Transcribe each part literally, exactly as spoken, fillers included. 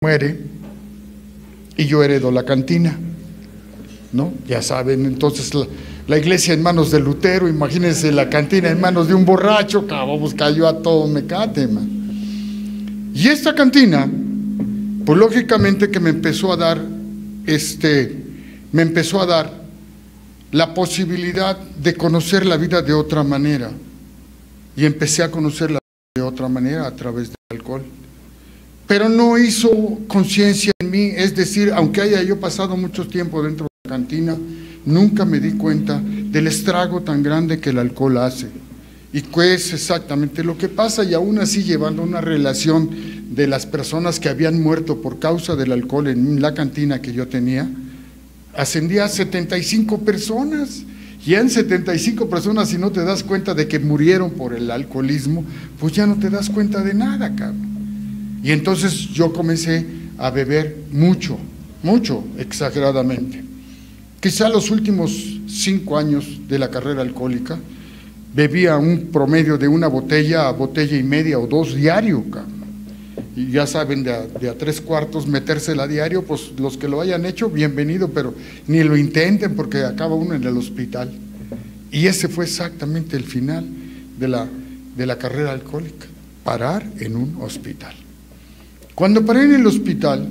muere y yo heredo la cantina, ¿no? Ya saben, entonces la, la iglesia en manos de Lutero, imagínense la cantina en manos de un borracho, cabrón, cayó a todo mecate, man. Y esta cantina, pues lógicamente que me empezó a dar, este, me empezó a dar la posibilidad de conocer la vida de otra manera. Y empecé a conocer la vida de otra manera a través del alcohol. Pero no hizo conciencia en mí, es decir, aunque haya yo pasado mucho tiempo dentro de la cantina, nunca me di cuenta del estrago tan grande que el alcohol hace. Y que es exactamente lo que pasa, y aún así llevando una relación de las personas que habían muerto por causa del alcohol en la cantina que yo tenía, ascendía a setenta y cinco personas. Y en setenta y cinco personas, si no te das cuenta de que murieron por el alcoholismo, pues ya no te das cuenta de nada, cabrón. Y entonces yo comencé a beber mucho, mucho, exageradamente. Quizá los últimos cinco años de la carrera alcohólica, bebía un promedio de una botella a botella y media o dos diario, cabrón. Y ya saben, de a, de a tres cuartos metérsela a diario, pues los que lo hayan hecho, bienvenido, pero ni lo intenten porque acaba uno en el hospital. Y ese fue exactamente el final de la, de la carrera alcohólica, parar en un hospital. Cuando paré en el hospital,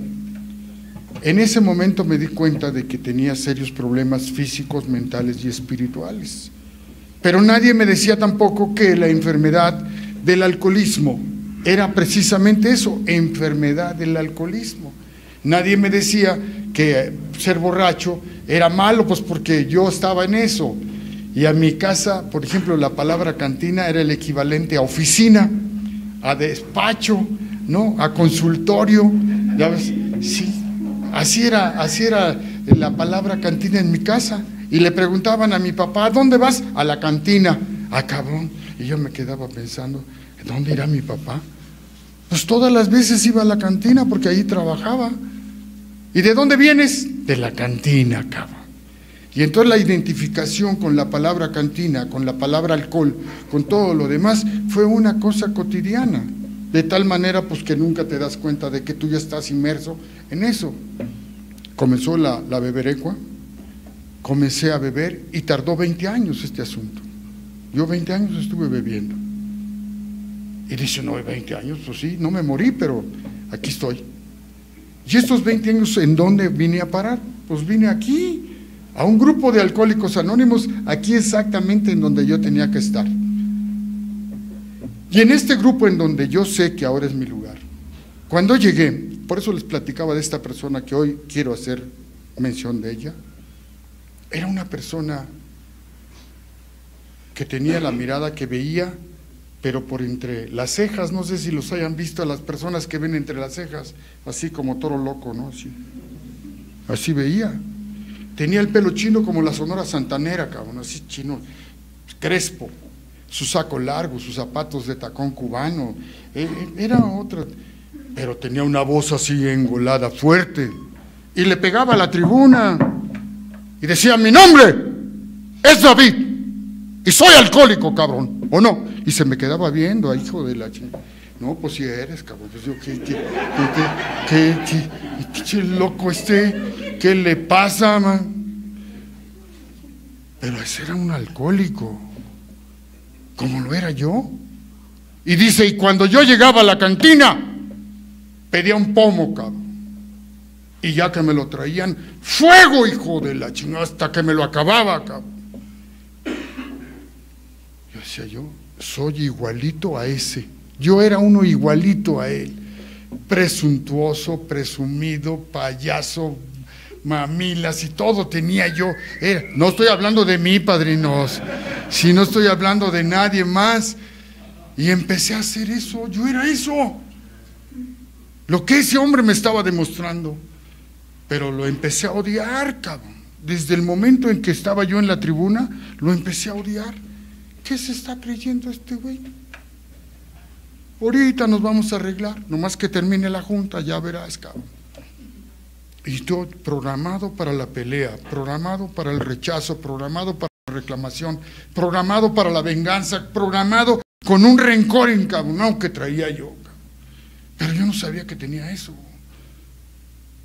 en ese momento me di cuenta de que tenía serios problemas físicos, mentales y espirituales. Pero nadie me decía tampoco que la enfermedad del alcoholismo era precisamente eso, enfermedad del alcoholismo. Nadie me decía que ser borracho era malo, pues porque yo estaba en eso. Y a mi casa, por ejemplo, la palabra cantina era el equivalente a oficina, a despacho, ¿no? A consultorio, ¿ya ves? Sí, así era, así era la palabra cantina en mi casa. Y le preguntaban a mi papá, ¿a dónde vas? A la cantina. Ah, cabrón. Y yo me quedaba pensando, ¿dónde irá mi papá? Pues todas las veces iba a la cantina porque ahí trabajaba. ¿Y de dónde vienes? De la cantina, cabrón. Y entonces la identificación con la palabra cantina, con la palabra alcohol, con todo lo demás, fue una cosa cotidiana. De tal manera pues que nunca te das cuenta de que tú ya estás inmerso en eso. Comenzó la, la beberecua, comencé a beber y tardó veinte años este asunto. Yo veinte años estuve bebiendo. Y dice, no, veinte años, pues sí, no me morí, pero aquí estoy. ¿Y estos veinte años en dónde vine a parar? Pues vine aquí, a un grupo de alcohólicos anónimos, aquí exactamente en donde yo tenía que estar. Y en este grupo en donde yo sé que ahora es mi lugar. Cuando llegué, por eso les platicaba de esta persona que hoy quiero hacer mención de ella, era una persona que tenía la mirada que veía, pero por entre las cejas, no sé si los hayan visto a las personas que ven entre las cejas, así como toro loco, ¿no? Así, así veía. Tenía el pelo chino como la Sonora Santanera, cabrón, así chino, crespo, su saco largo, sus zapatos de tacón cubano, era otra, pero tenía una voz así engolada, fuerte, y le pegaba a la tribuna, y decía, mi nombre es David, y soy alcohólico, cabrón, ¿o no? Y se me quedaba viendo, a hijo de la chingada. No, pues si eres, cabrón, pues yo, ¿qué, qué, qué, qué, qué, qué, qué loco este? ¿Qué le pasa, man? Pero ese era un alcohólico, como lo era yo. Y dice, y cuando yo llegaba a la cantina, pedía un pomo, cabrón. Y ya que me lo traían, fuego, hijo de la chingada, hasta que me lo acababa, cabrón. Yo decía yo, soy igualito a ese. Yo era uno igualito a él. Presuntuoso, presumido, payaso, mamilas y todo tenía yo. Era, no estoy hablando de mí, padrinos, si no estoy hablando de nadie más. Y empecé a hacer eso, yo era eso. Lo que ese hombre me estaba demostrando. Pero lo empecé a odiar, cabrón. Desde el momento en que estaba yo en la tribuna, lo empecé a odiar. ¿Qué se está creyendo este güey? Ahorita nos vamos a arreglar, nomás que termine la junta, ya verás, cabrón. Y yo programado para la pelea, programado para el rechazo, programado para la reclamación, programado para la venganza, programado con un rencor encabronado que traía yo. Pero yo no sabía que tenía eso.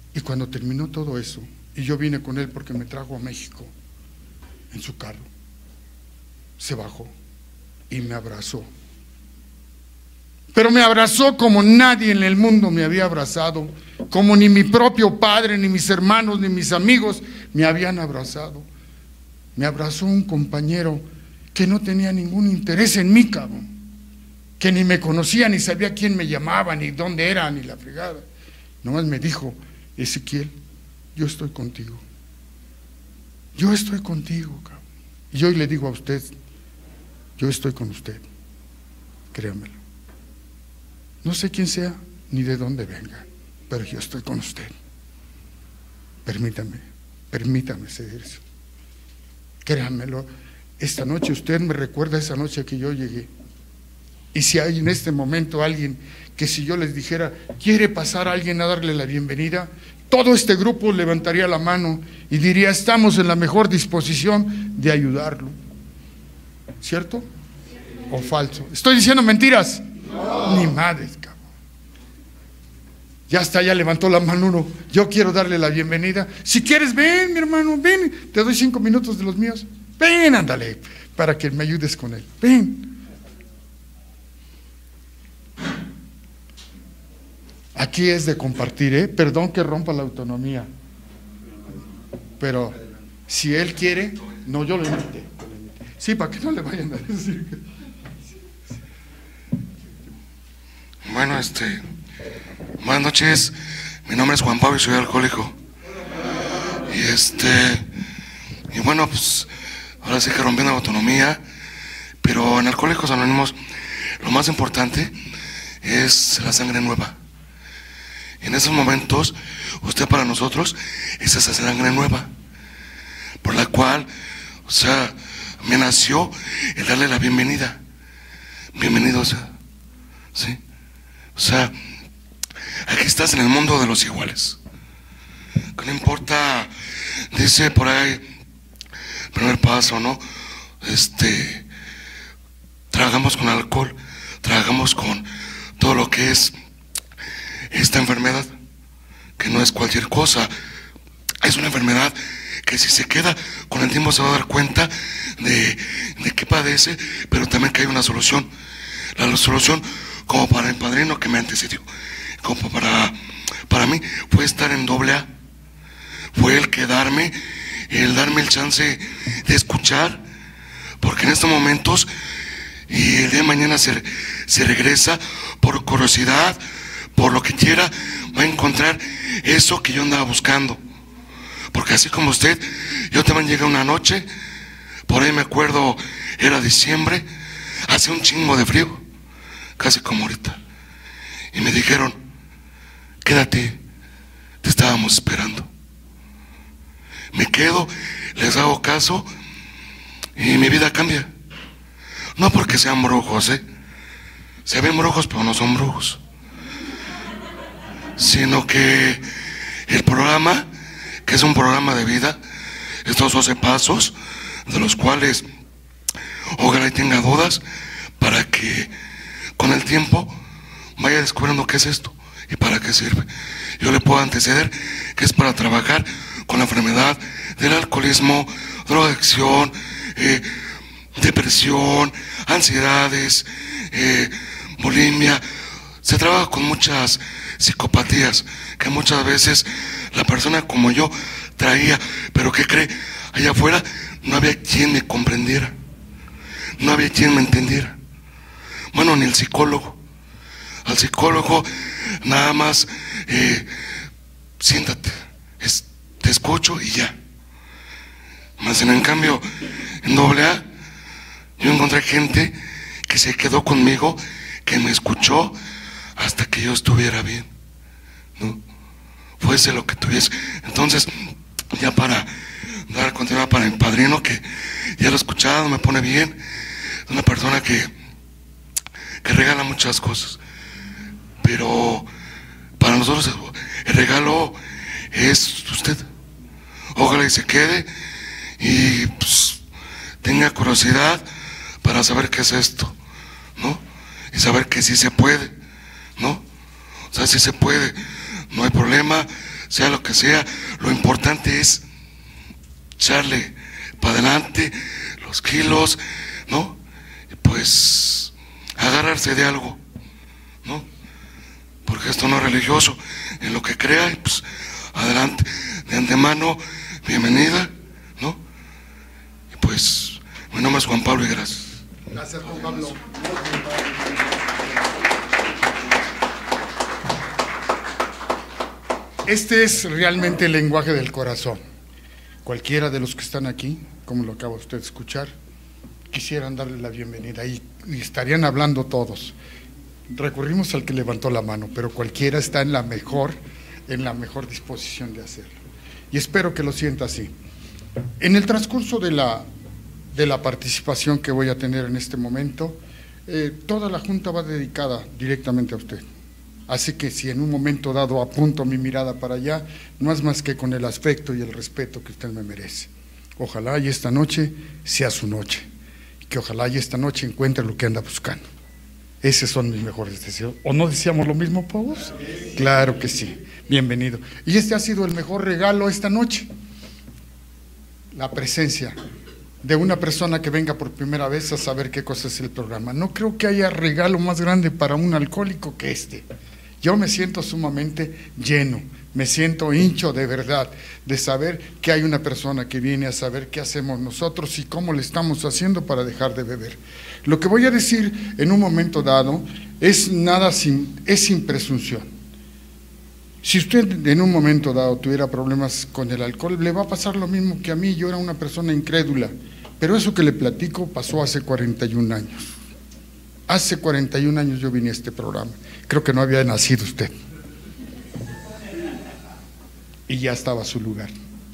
Y cuando terminó todo eso, y yo vine con él porque me trajo a México en su carro, se bajó y me abrazó. Pero me abrazó como nadie en el mundo me había abrazado, como ni mi propio padre, ni mis hermanos, ni mis amigos me habían abrazado. Me abrazó un compañero que no tenía ningún interés en mí, cabrón, que ni me conocía, ni sabía quién me llamaba, ni dónde era, ni la fregada. Nomás me dijo: Ezequiel, yo estoy contigo. Yo estoy contigo, cabrón. Y hoy le digo a usted: yo estoy con usted. Créamelo. No sé quién sea ni de dónde venga, pero yo estoy con usted. Permítame, permítame seguirse. Créamelo. Esta noche usted me recuerda esa noche que yo llegué. Y si hay en este momento alguien que, si yo les dijera: ¿quiere pasar a alguien a darle la bienvenida?, todo este grupo levantaría la mano y diría: estamos en la mejor disposición de ayudarlo. ¿Cierto? ¿O falso? ¿Estoy diciendo mentiras? No. Ni madres, cabrón. Ya está, ya levantó la mano uno: yo quiero darle la bienvenida. Si quieres, ven, mi hermano, ven, te doy cinco minutos de los míos. Ven, ándale, para que me ayudes con él. Ven. Aquí es de compartir, ¿eh? Perdón que rompa la autonomía, pero si él quiere, no, yo lo invité. Sí, para que no le vayan a decir que... Bueno, este, buenas noches. Mi nombre es Juan Pablo y soy alcohólico. Y este, y bueno, pues ahora sí que rompiendo la autonomía, pero en Alcohólicos Anónimos lo más importante es la sangre nueva. Y en esos momentos, usted para nosotros es esa sangre nueva, por la cual, o sea, me nació el darle la bienvenida. Bienvenido, o sea, ¿sí? O sea, aquí estás en el mundo de los iguales. Que no importa, dice por ahí, primer paso, ¿no? Este, trabajamos con alcohol, trabajamos con todo lo que es esta enfermedad, que no es cualquier cosa. Es una enfermedad que si se queda con el tiempo se va a dar cuenta de, de qué padece, pero también que hay una solución. La solución, como para el padrino que me antecedió, como para, para mí, fue estar en doble A. Fue el quedarme, el darme el chance de escuchar, porque en estos momentos y el día de mañana se, se regresa por curiosidad, por lo que quiera, va a encontrar eso que yo andaba buscando. Porque así como usted, yo también llegué una noche, por ahí me acuerdo, era diciembre, hace un chingo de frío, casi como ahorita, y me dijeron: quédate, te estábamos esperando. Me quedo, les hago caso y mi vida cambia. No porque sean brujos, ¿eh? Se ven brujos, pero no son brujos. Sino que el programa, que es un programa de vida, estos doce pasos, de los cuales ojalá y tenga dudas, para que con el tiempo vaya descubriendo qué es esto y para qué sirve. Yo le puedo anteceder que es para trabajar con la enfermedad del alcoholismo, drogadicción, eh, depresión, ansiedades, eh, bulimia. Se trabaja con muchas psicopatías que muchas veces la persona como yo traía, pero ¿qué cree? Allá afuera no había quien me comprendiera, no había quien me entendiera. Bueno, ni el psicólogo. Al psicólogo nada más eh, siéntate, es, te escucho y ya. Más en cambio, en doble A, yo encontré gente que se quedó conmigo, que me escuchó hasta que yo estuviera bien, ¿no? Fuese lo que tuviese. Entonces, ya para dar continuidad para mi padrino, que ya lo he escuchado, me pone bien, es una persona que, que regala muchas cosas, pero para nosotros el regalo es usted. Ojalá y se quede y pues, tenga curiosidad para saber qué es esto, ¿no? Y saber que sí se puede, ¿no? O sea, sí se puede, no hay problema, sea lo que sea, lo importante es echarle para adelante los kilos, ¿no? Y pues agarrarse de algo, ¿no? Porque esto no es religioso, en lo que crea, pues adelante, de antemano, bienvenida, ¿no? Y pues mi nombre es Juan Pablo y gracias. Gracias, Juan Pablo. Este es realmente el lenguaje del corazón. Cualquiera de los que están aquí, como lo acaba usted de escuchar, quisieran darle la bienvenida y, y estarían hablando todos. Recurrimos al que levantó la mano, pero cualquiera está en la mejor, en la mejor disposición de hacerlo. Y espero que lo sienta así. En el transcurso de la, de la participación que voy a tener en este momento, eh, toda la Junta va dedicada directamente a usted. Así que si en un momento dado apunto mi mirada para allá, no es más que con el afecto y el respeto que usted me merece. Ojalá y esta noche sea su noche, que ojalá y esta noche encuentre lo que anda buscando. Esos son mis mejores deseos. ¿O no deseamos lo mismo, Pavos? Claro que sí. Bienvenido. Y este ha sido el mejor regalo esta noche. La presencia de una persona que venga por primera vez a saber qué cosa es el programa. No creo que haya regalo más grande para un alcohólico que este. Yo me siento sumamente lleno, me siento hincho de verdad, de saber que hay una persona que viene a saber qué hacemos nosotros y cómo le estamos haciendo para dejar de beber. Lo que voy a decir en un momento dado es nada sin, es sin presunción. Si usted en un momento dado tuviera problemas con el alcohol, le va a pasar lo mismo que a mí. Yo era una persona incrédula, pero eso que le platico pasó hace cuarenta y un años. Hace cuarenta y un años yo vine a este programa. Creo que no había nacido usted. Y ya estaba a su lugar.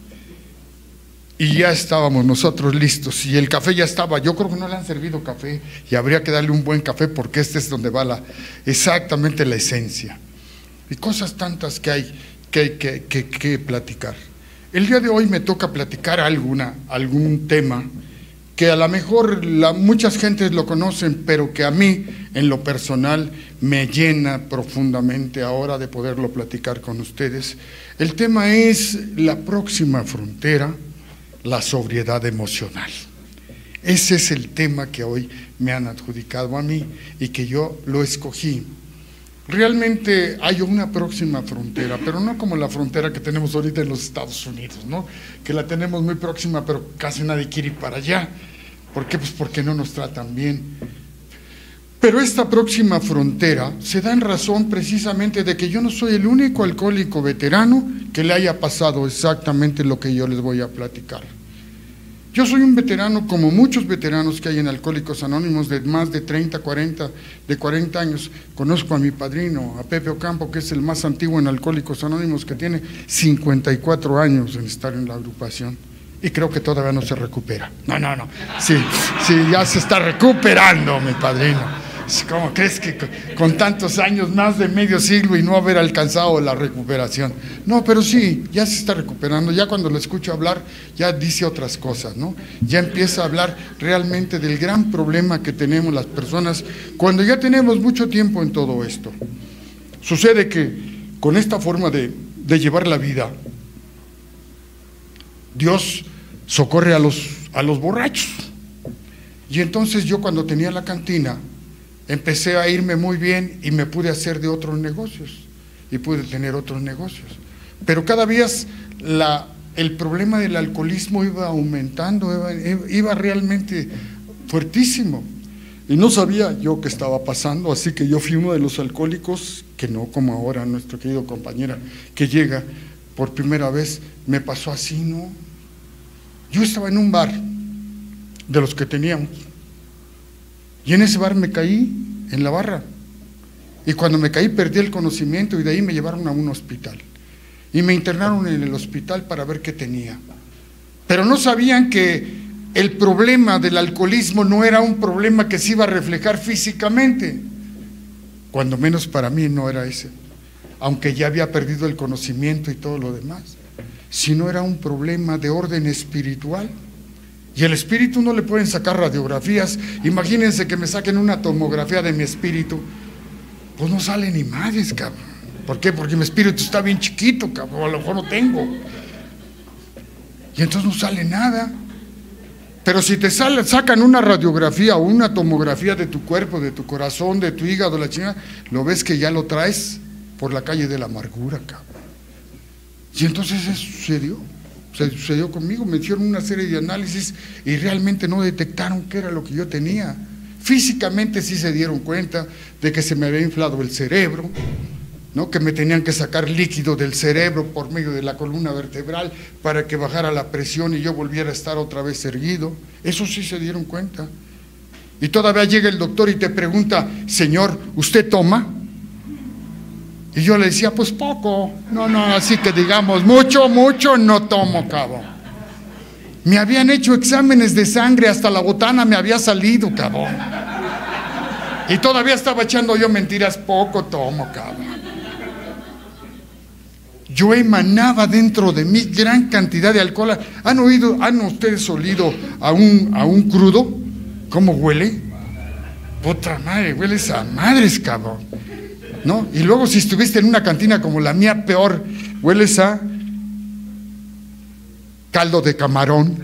Y ya estábamos nosotros listos. Y el café ya estaba. Yo creo que no le han servido café. Y habría que darle un buen café porque este es donde va la, exactamente la esencia. Y cosas tantas que hay que, hay que, que, que platicar. El día de hoy me toca platicar alguna, algún tema que a lo mejor la, muchas gentes lo conocen, pero que a mí, en lo personal, me llena profundamente ahora de poderlo platicar con ustedes. El tema es la próxima frontera, la sobriedad emocional. Ese es el tema que hoy me han adjudicado a mí y que yo lo escogí. Realmente hay una próxima frontera, pero no como la frontera que tenemos ahorita en los Estados Unidos, ¿no? Que la tenemos muy próxima, pero casi nadie quiere ir para allá. ¿Por qué? Pues porque no nos tratan bien. Pero esta próxima frontera se da en razón precisamente de que yo no soy el único alcohólico veterano que le haya pasado exactamente lo que yo les voy a platicar. Yo soy un veterano como muchos veteranos que hay en Alcohólicos Anónimos de más de treinta, cuarenta, de cuarenta años. Conozco a mi padrino, a Pepe Ocampo, que es el más antiguo en Alcohólicos Anónimos, que tiene cincuenta y cuatro años en estar en la agrupación. Y creo que todavía no se recupera. No, no, no. Sí, sí, ya se está recuperando, mi padrino. ¿Cómo crees que con tantos años, más de medio siglo y no haber alcanzado la recuperación? No, pero sí, ya se está recuperando. Ya cuando lo escucho hablar, ya dice otras cosas, ¿no? Ya empieza a hablar realmente del gran problema que tenemos las personas cuando ya tenemos mucho tiempo en todo esto. Sucede que con esta forma de, de llevar la vida, Dios socorre a los, a los borrachos. Y entonces yo cuando tenía la cantina, empecé a irme muy bien y me pude hacer de otros negocios y pude tener otros negocios. Pero cada vez la, el problema del alcoholismo iba aumentando, iba, iba realmente fuertísimo. Y no sabía yo qué estaba pasando, así que yo fui uno de los alcohólicos, que no como ahora nuestro querido compañera que llega por primera vez, me pasó así, ¿no? Yo estaba en un bar de los que teníamos. Y en ese bar me caí en la barra. Y cuando me caí perdí el conocimiento y de ahí me llevaron a un hospital. Y me internaron en el hospital para ver qué tenía. Pero no sabían que el problema del alcoholismo no era un problema que se iba a reflejar físicamente. Cuando menos para mí no era ese. Aunque ya había perdido el conocimiento y todo lo demás. Sino era un problema de orden espiritual. Y el espíritu no le pueden sacar radiografías. Imagínense que me saquen una tomografía de mi espíritu. Pues no sale ni madres, cabrón. ¿Por qué? Porque mi espíritu está bien chiquito, cabrón, a lo mejor no tengo. Y entonces no sale nada. Pero si te sale, sacan una radiografía o una tomografía de tu cuerpo, de tu corazón, de tu hígado, la chingada, lo ves que ya lo traes por la calle de la amargura, cabrón. Y entonces eso sucedió. Se sucedió conmigo, me hicieron una serie de análisis y realmente no detectaron qué era lo que yo tenía. Físicamente sí se dieron cuenta de que se me había inflado el cerebro, ¿no? Que me tenían que sacar líquido del cerebro por medio de la columna vertebral para que bajara la presión y yo volviera a estar otra vez erguido. Eso sí se dieron cuenta. Y todavía llega el doctor y te pregunta, señor, ¿usted toma? Y yo le decía, pues poco, no, no, así que digamos, mucho, mucho no tomo, cabrón. Me habían hecho exámenes de sangre, hasta la botana me había salido, cabrón. Y todavía estaba echando yo mentiras, poco tomo, cabrón. Yo emanaba dentro de mí gran cantidad de alcohol. ¿Han oído, han ustedes olido a un, a un crudo? ¿Cómo huele? Puta madre, hueles a madres, cabrón, ¿no? Y luego si estuviste en una cantina como la mía, peor, hueles a caldo de camarón,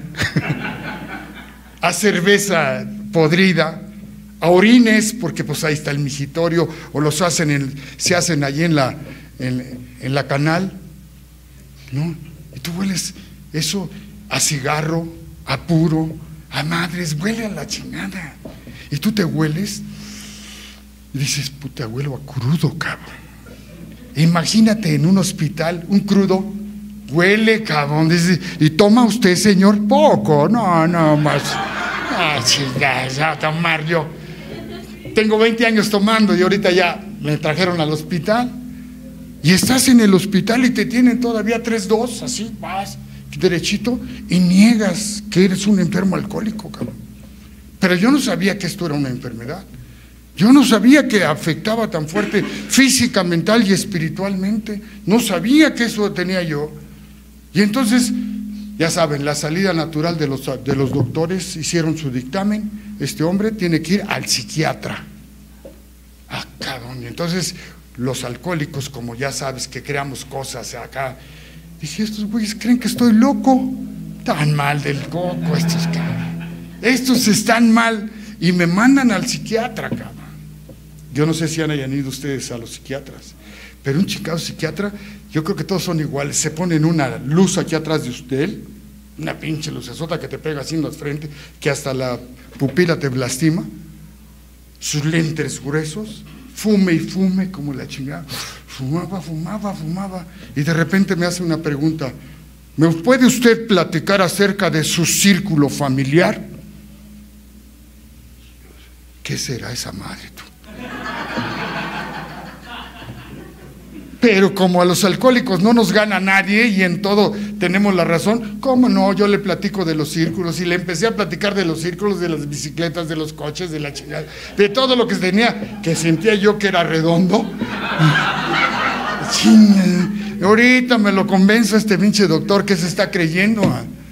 a cerveza podrida, a orines, porque pues ahí está el migitorio, o los hacen en, se hacen allí en la, en, en la canal, ¿no? Y tú hueles eso a cigarro, a puro, a madres, huele a la chingada. Y tú te hueles y dices, puta, huelo a crudo, cabrón. Imagínate en un hospital, un crudo, huele, cabrón. Dice, ¿y toma usted, señor? Poco, no, no, más. Ah, chingada, ya tomar yo. Tengo veinte años tomando y ahorita ya me trajeron al hospital. Y estás en el hospital y te tienen todavía tres dos, así, vas, derechito, y niegas que eres un enfermo alcohólico, cabrón. Pero yo no sabía que esto era una enfermedad. Yo no sabía que afectaba tan fuerte física, mental y espiritualmente. No sabía que eso tenía yo. Y entonces, ya saben, la salida natural de los, de los doctores hicieron su dictamen. Este hombre tiene que ir al psiquiatra. Ah, cabrón. Y entonces, los alcohólicos, como ya sabes, que creamos cosas acá. Dije, estos güeyes creen que estoy loco. Tan mal del coco estos, cabrón. Estos están mal y me mandan al psiquiatra, cabrón. Yo no sé si han ido ustedes a los psiquiatras, pero un chingado psiquiatra, yo creo que todos son iguales. Se ponen una luz aquí atrás de usted, una pinche lucesota que te pega así en la frente, que hasta la pupila te lastima, sus lentes gruesos, fume y fume como la chingada, fumaba, fumaba, fumaba, y de repente me hace una pregunta, ¿me puede usted platicar acerca de su círculo familiar? ¿Qué será esa madre, tú? Pero como a los alcohólicos no nos gana nadie y en todo tenemos la razón, ¿cómo no? Yo le platico de los círculos y le empecé a platicar de los círculos, de las bicicletas, de los coches, de la chingada, de todo lo que tenía, que sentía yo que era redondo. Chinga, ahorita me lo convenzo este pinche doctor que se está creyendo.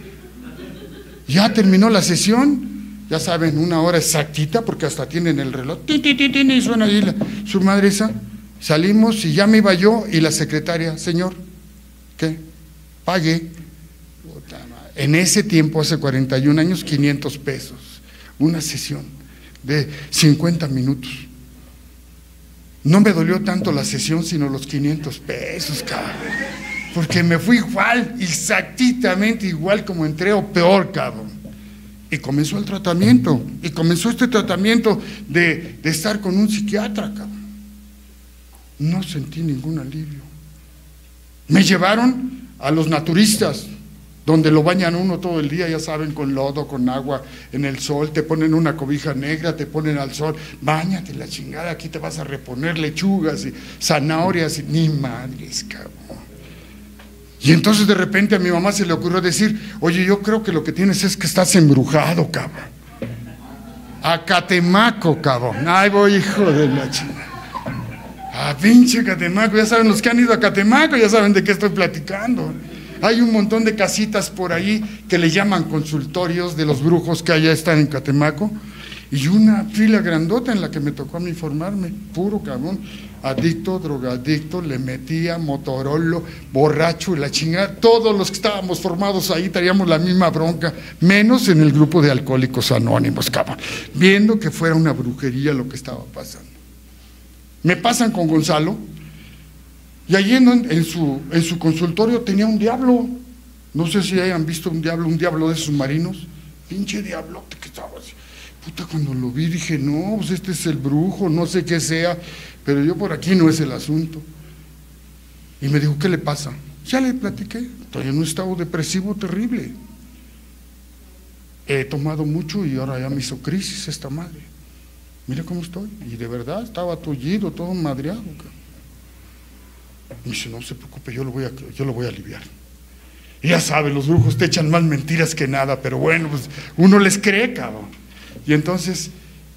Ya terminó la sesión, ya saben, una hora exactita, porque hasta tienen el reloj, ti, ti, ti, ti, y suena ahí la, su madre esa. Salimos y ya me iba yo y la secretaria, señor, ¿qué? Pague. En ese tiempo, hace cuarenta y un años, quinientos pesos, una sesión de cincuenta minutos. No me dolió tanto la sesión, sino los quinientos pesos, cabrón, porque me fui igual, exactamente igual como entré o peor, cabrón. Y comenzó el tratamiento, y comenzó este tratamiento de, de estar con un psiquiatra, cabrón. No sentí ningún alivio. Me llevaron a los naturistas, donde lo bañan uno todo el día, ya saben, con lodo, con agua, en el sol, te ponen una cobija negra, te ponen al sol, báñate la chingada, aquí te vas a reponer lechugas y zanahorias, y ni madres, cabrón. Y entonces de repente a mi mamá se le ocurrió decir, oye, yo creo que lo que tienes es que estás embrujado, cabrón. A Catemaco, cabrón. Ay, voy, hijo de la chingada. A pinche Catemaco, ya saben los que han ido a Catemaco, ya saben de qué estoy platicando. Hay un montón de casitas por ahí que le llaman consultorios de los brujos que allá están en Catemaco, y una fila grandota en la que me tocó a mí formarme, puro cabrón. adicto, drogadicto, le metía motorolo, borracho y la chingada. Todos los que estábamos formados ahí traíamos la misma bronca, menos en el grupo de Alcohólicos Anónimos, cabrón, viendo que fuera una brujería lo que estaba pasando. Me pasan con Gonzalo, y allí en, en, su, en su consultorio tenía un diablo. No sé si hayan visto un diablo, un diablo de esos marinos, pinche diablote que estaba así. Puta, cuando lo vi dije, no, pues este es el brujo, no sé qué sea, pero yo por aquí no es el asunto. Y me dijo, ¿qué le pasa? Ya le platiqué, estoy en un estado depresivo terrible. He tomado mucho y ahora ya me hizo crisis esta madre. Mira cómo estoy. Y de verdad estaba tullido, todo madreado. Y dice, no se preocupe, yo lo voy a, yo lo voy a aliviar. Y ya sabe, los brujos te echan más mentiras que nada, pero bueno, pues uno les cree, cabrón. Y entonces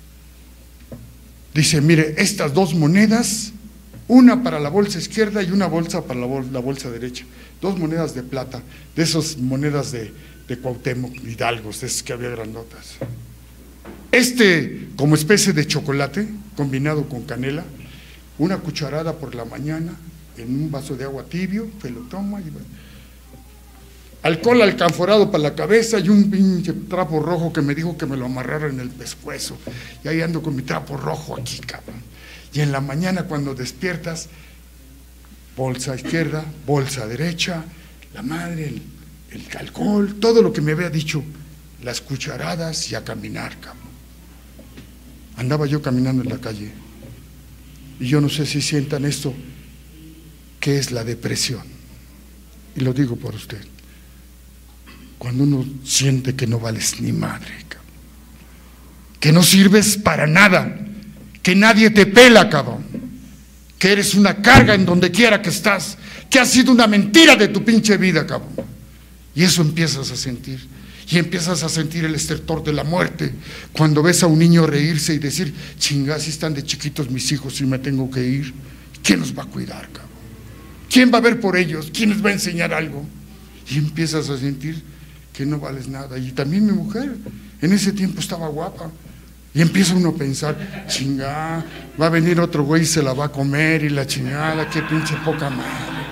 dice, mire, estas dos monedas, una para la bolsa izquierda y una bolsa para la, bol la bolsa derecha, dos monedas de plata, de esas monedas de, de Cuauhtémoc, Hidalgos, de esas que había grandotas. Este, como especie de chocolate, combinado con canela, una cucharada por la mañana, en un vaso de agua tibio, se lo toma y alcohol alcanforado para la cabeza y un pinche trapo rojo que me dijo que me lo amarrara en el pescuezo. Y ahí ando con mi trapo rojo aquí, cabrón. Y en la mañana cuando despiertas, bolsa izquierda, bolsa derecha, la madre, el, el alcohol, todo lo que me había dicho, las cucharadas y a caminar, cabrón. Andaba yo caminando en la calle y yo no sé si sientan esto, que es la depresión. Y lo digo por usted. Cuando uno siente que no vales ni madre, cabrón, que no sirves para nada, que nadie te pela, cabrón, que eres una carga en donde quiera que estás, que has sido una mentira de tu pinche vida, cabrón. Y eso empiezas a sentir, y empiezas a sentir el estertor de la muerte, cuando ves a un niño reírse y decir, chinga, si están de chiquitos mis hijos y me tengo que ir, ¿quién los va a cuidar, cabrón? ¿Quién va a ver por ellos? ¿Quién les va a enseñar algo? Y empiezas a sentir que no vales nada. Y también mi mujer, en ese tiempo estaba guapa, y empieza uno a pensar, chingá, va a venir otro güey y se la va a comer, y la chingada, qué pinche poca madre.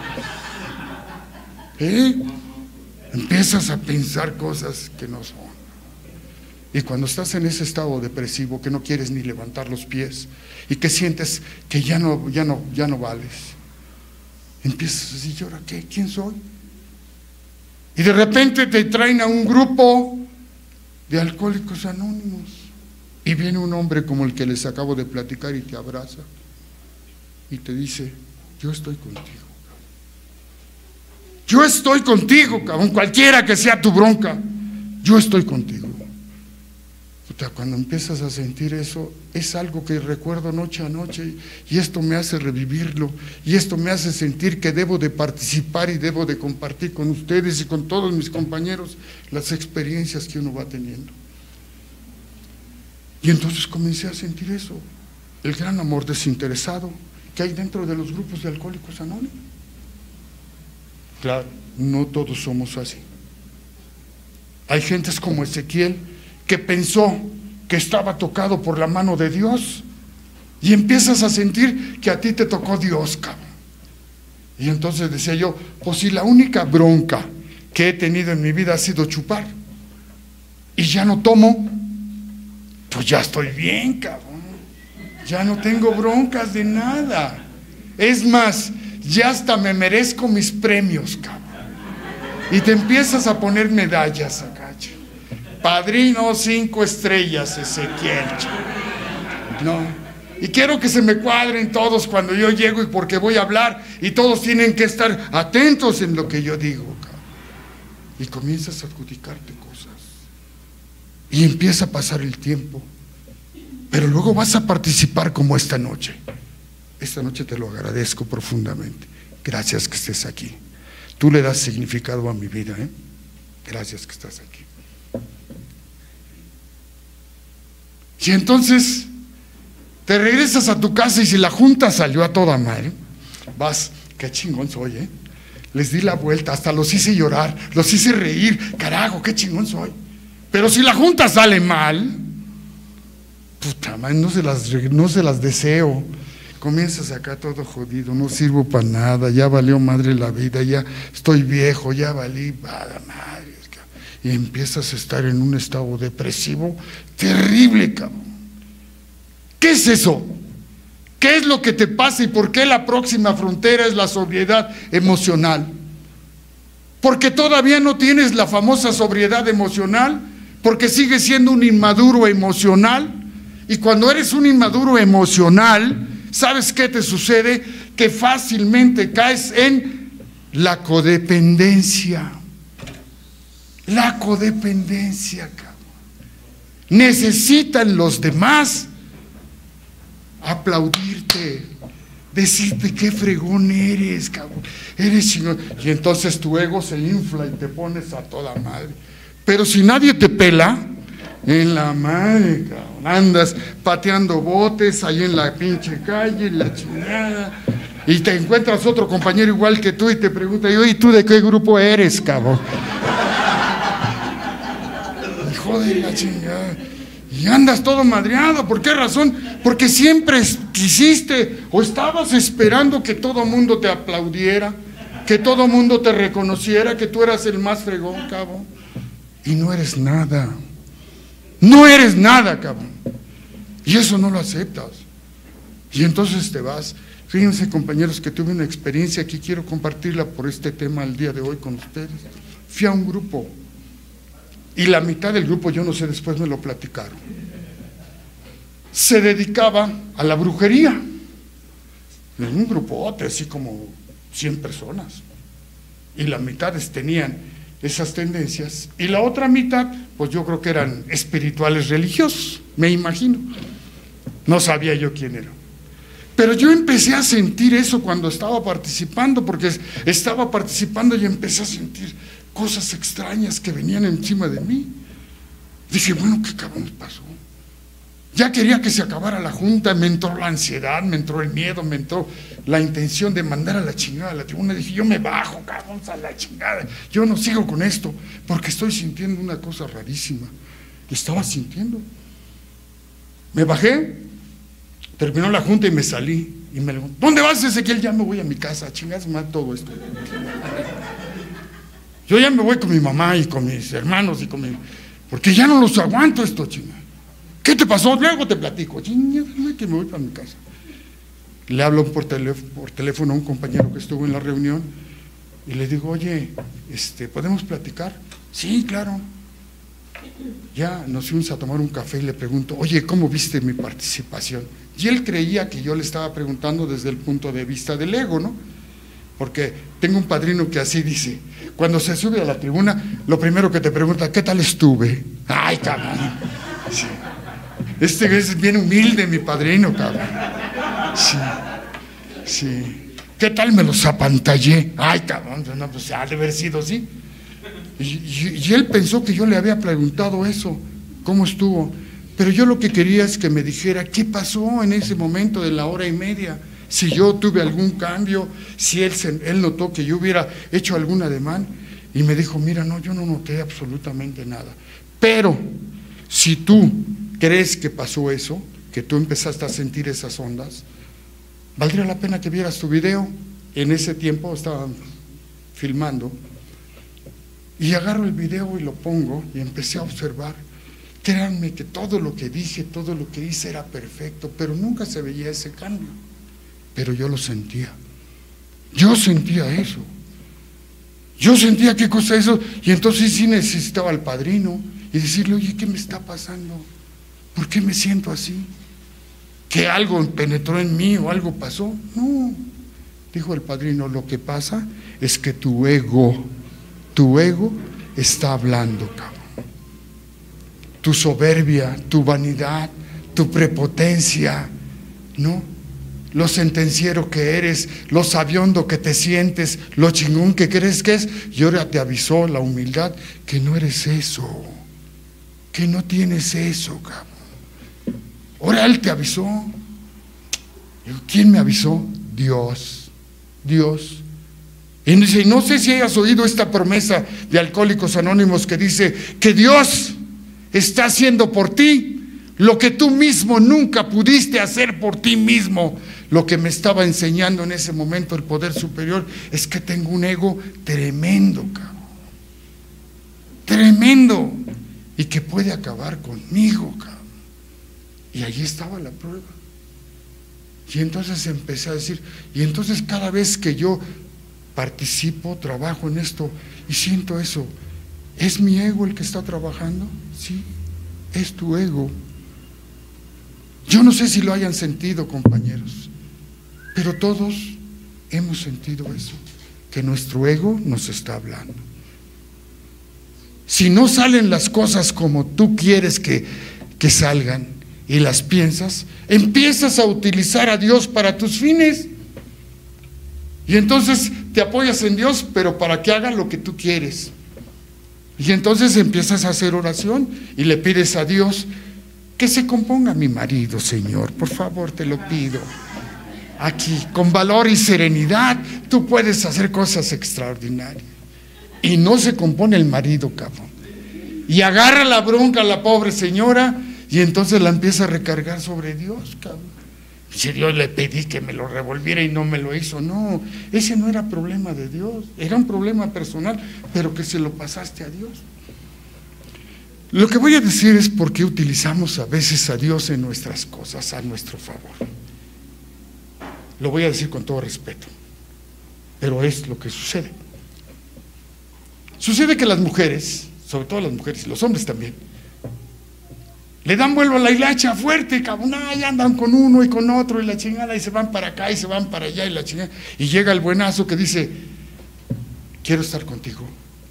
¿Eh? Empiezas a pensar cosas que no son. Y cuando estás en ese estado depresivo, que no quieres ni levantar los pies, y que sientes que ya no, ya no, ya no vales, empiezas a decir, ¿y ahora qué? ¿Quién soy? Y de repente te traen a un grupo de Alcohólicos Anónimos y viene un hombre como el que les acabo de platicar y te abraza y te dice, yo estoy contigo, yo estoy contigo, cabrón, cualquiera que sea tu bronca, yo estoy contigo. Cuando empiezas a sentir eso, es algo que recuerdo noche a noche, y esto me hace revivirlo, y esto me hace sentir que debo de participar y debo de compartir con ustedes y con todos mis compañeros las experiencias que uno va teniendo. Y entonces comencé a sentir eso, el gran amor desinteresado que hay dentro de los grupos de Alcohólicos Anónimos. Claro, no todos somos así. Hay gentes como Ezequiel, que pensó que estaba tocado por la mano de Dios, y empiezas a sentir que a ti te tocó Dios, cabrón. Y entonces decía yo, pues si la única bronca que he tenido en mi vida ha sido chupar, y ya no tomo, pues ya estoy bien, cabrón. Ya no tengo broncas de nada. Es más, ya hasta me merezco mis premios, cabrón. Y te empiezas a poner medallas acá. Padrino cinco estrellas, Ezequiel. No. Y quiero que se me cuadren todos cuando yo llego, y porque voy a hablar y todos tienen que estar atentos en lo que yo digo, cabrón. Y comienzas a adjudicarte cosas. Y empieza a pasar el tiempo. Pero luego vas a participar como esta noche. Esta noche te lo agradezco profundamente. Gracias que estés aquí. Tú le das significado a mi vida, ¿eh? Gracias que estás aquí. Y entonces te regresas a tu casa, y si la junta salió a toda madre, vas, qué chingón soy, ¿eh? Les di la vuelta, hasta los hice llorar, los hice reír, carajo, qué chingón soy. Pero si la junta sale mal, puta madre, no se las, no se las deseo. comienzas acá todo jodido, no sirvo para nada, ya valió madre la vida, ya estoy viejo, ya valí para madre, y empiezas a estar en un estado depresivo terrible, cabrón. ¿Qué es eso? ¿Qué es lo que te pasa y por qué la próxima frontera es la sobriedad emocional? Porque todavía no tienes la famosa sobriedad emocional, porque sigues siendo un inmaduro emocional, y cuando eres un inmaduro emocional, ¿sabes qué te sucede? Que fácilmente caes en la codependencia. La codependencia, cabrón. Necesitan los demás aplaudirte, decirte qué fregón eres, cabrón, eres chingón, y entonces tu ego se infla y te pones a toda madre. Pero si nadie te pela, en la madre, cabrón, andas pateando botes ahí en la pinche calle, en la chingada, y te encuentras otro compañero igual que tú y te pregunta, ¿y tú de qué grupo eres, cabrón? Hijo de la chingada. Y andas todo madreado. ¿Por qué razón? Porque siempre quisiste o estabas esperando que todo mundo te aplaudiera, que todo mundo te reconociera, que tú eras el más fregón, cabrón. Y no eres nada. No eres nada, cabrón. Y eso no lo aceptas. Y entonces te vas. Fíjense, compañeros, que tuve una experiencia aquí, quiero compartirla por este tema el día de hoy con ustedes. Fui a un grupo. Y la mitad del grupo, yo no sé, después me lo platicaron, se dedicaba a la brujería. En un grupote, así como cien personas. Y la mitad tenían esas tendencias. Y la otra mitad, pues yo creo que eran espirituales religiosos, me imagino. No sabía yo quién era. Pero yo empecé a sentir eso cuando estaba participando, porque estaba participando y empecé a sentir cosas extrañas que venían encima de mí. Dije, bueno, ¿qué cabrón pasó? Ya quería que se acabara la junta, me entró la ansiedad, me entró el miedo, me entró la intención de mandar a la chingada a la tribuna. Dije, yo me bajo, cabrón, a la chingada, yo no sigo con esto, porque estoy sintiendo una cosa rarísima. Estaba sintiendo. Me bajé, terminó la junta y me salí. Y me levanté. ¿Dónde vas, Ezequiel? Ya me voy a mi casa, a chingarse más todo esto. Yo ya me voy con mi mamá y con mis hermanos y con mi... porque ya no los aguanto esto, chinga. ¿Qué te pasó? Luego te platico. Chinga, que me voy para mi casa. Le hablo por teléfono, por teléfono a un compañero que estuvo en la reunión y le digo, oye, este, ¿podemos platicar? Sí, claro. Ya nos fuimos a tomar un café y le pregunto, oye, ¿cómo viste mi participación? Y él creía que yo le estaba preguntando desde el punto de vista del ego, ¿no? Porque tengo un padrino que así dice, cuando se sube a la tribuna, lo primero que te pregunta, ¿qué tal estuve? Ay, cabrón. Sí. Este es bien humilde, mi padrino, cabrón. Sí, sí. ¿Qué tal me los apantallé? Ay, cabrón, no, pues ha de haber sido así. Y, y, y él pensó que yo le había preguntado eso, ¿cómo estuvo? Pero yo lo que quería es que me dijera, ¿qué pasó en ese momento de la hora y media? Si yo tuve algún cambio, si él, se, él notó que yo hubiera hecho algún ademán, y me dijo, mira, no, yo no noté absolutamente nada. Pero, si tú crees que pasó eso, que tú empezaste a sentir esas ondas, valdría la pena que vieras tu video. En ese tiempo estaban filmando, y agarro el video y lo pongo, y empecé a observar. Créanme que todo lo que dije, todo lo que hice era perfecto, pero nunca se veía ese cambio. Pero yo lo sentía, yo sentía eso, yo sentía qué cosa eso, y entonces sí necesitaba al padrino y decirle, oye, ¿qué me está pasando? ¿Por qué me siento así? ¿Que algo penetró en mí o algo pasó? No, dijo el padrino, lo que pasa es que tu ego, tu ego está hablando, cabrón. Tu soberbia, tu vanidad, tu prepotencia, ¿no? Lo sentenciero que eres, lo sabiondo que te sientes, lo chingón que crees que es, y ahora te avisó la humildad que no eres eso, que no tienes eso, cabrón. Ahora él te avisó. ¿Quién me avisó? Dios, Dios. Y dice, no sé si hayas oído esta promesa de Alcohólicos Anónimos que dice que Dios está haciendo por ti lo que tú mismo nunca pudiste hacer por ti mismo. Lo que me estaba enseñando en ese momento el poder superior es que tengo un ego tremendo, cabrón. Tremendo. Y que puede acabar conmigo, cabrón. Y allí estaba la prueba. Y entonces empecé a decir, y entonces cada vez que yo participo, trabajo en esto y siento eso, ¿es mi ego el que está trabajando? Sí, es tu ego. Yo no sé si lo hayan sentido, compañeros, pero todos hemos sentido eso, que nuestro ego nos está hablando. Si no salen las cosas como tú quieres que, que salgan y las piensas, empiezas a utilizar a Dios para tus fines. Y entonces te apoyas en Dios, pero para que haga lo que tú quieres. Y entonces empiezas a hacer oración y le pides a Dios que se componga mi marido, Señor, por favor, te lo pido. Aquí, con valor y serenidad, tú puedes hacer cosas extraordinarias. Y no se compone el marido, cabrón. Y agarra la bronca a la pobre señora y entonces la empieza a recargar sobre Dios, cabrón. Si Dios le pedí que me lo revolviera y no me lo hizo, no, ese no era problema de Dios, era un problema personal, pero que se lo pasaste a Dios. Lo que voy a decir es por qué utilizamos a veces a Dios en nuestras cosas, a nuestro favor. Lo voy a decir con todo respeto, pero es lo que sucede. Sucede que las mujeres, sobre todo las mujeres y los hombres también, le dan vuelo a la hilacha fuerte, cabrón, y andan con uno y con otro y la chingada, y se van para acá y se van para allá y la chingada, y llega el buenazo que dice, quiero estar contigo.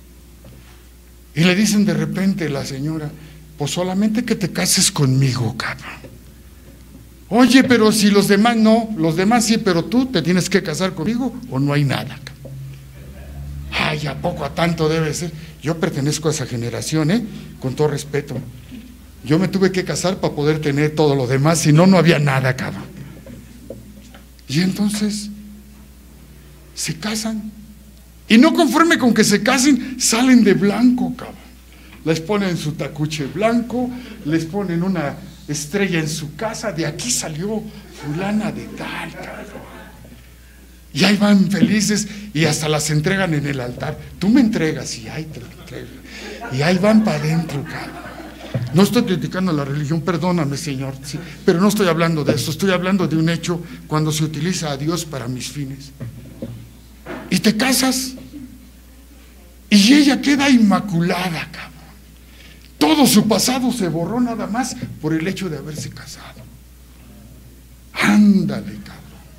Y le dicen de repente la señora, pues solamente que te cases conmigo, cabrón. Oye, pero si los demás no, los demás sí, pero tú te tienes que casar conmigo o no hay nada, cabrón. Ay, ¿a poco a tanto debe ser? Yo pertenezco a esa generación, ¿eh? Con todo respeto. Yo me tuve que casar para poder tener todo lo demás, si no, no había nada, cabrón. Y entonces se casan. Y no conforme con que se casen, salen de blanco, cabrón. Les ponen su tacuche blanco, les ponen una estrella en su casa, de aquí salió fulana de tal, cabrón. Y ahí van felices y hasta las entregan en el altar. Tú me entregas y ahí te lo entrego. Y ahí van para adentro, cabrón. No estoy criticando la religión, perdóname, Señor, sí, pero no estoy hablando de eso, estoy hablando de un hecho cuando se utiliza a Dios para mis fines. Y te casas y ella queda inmaculada, cabrón. Todo su pasado se borró nada más por el hecho de haberse casado. Ándale, cabrón.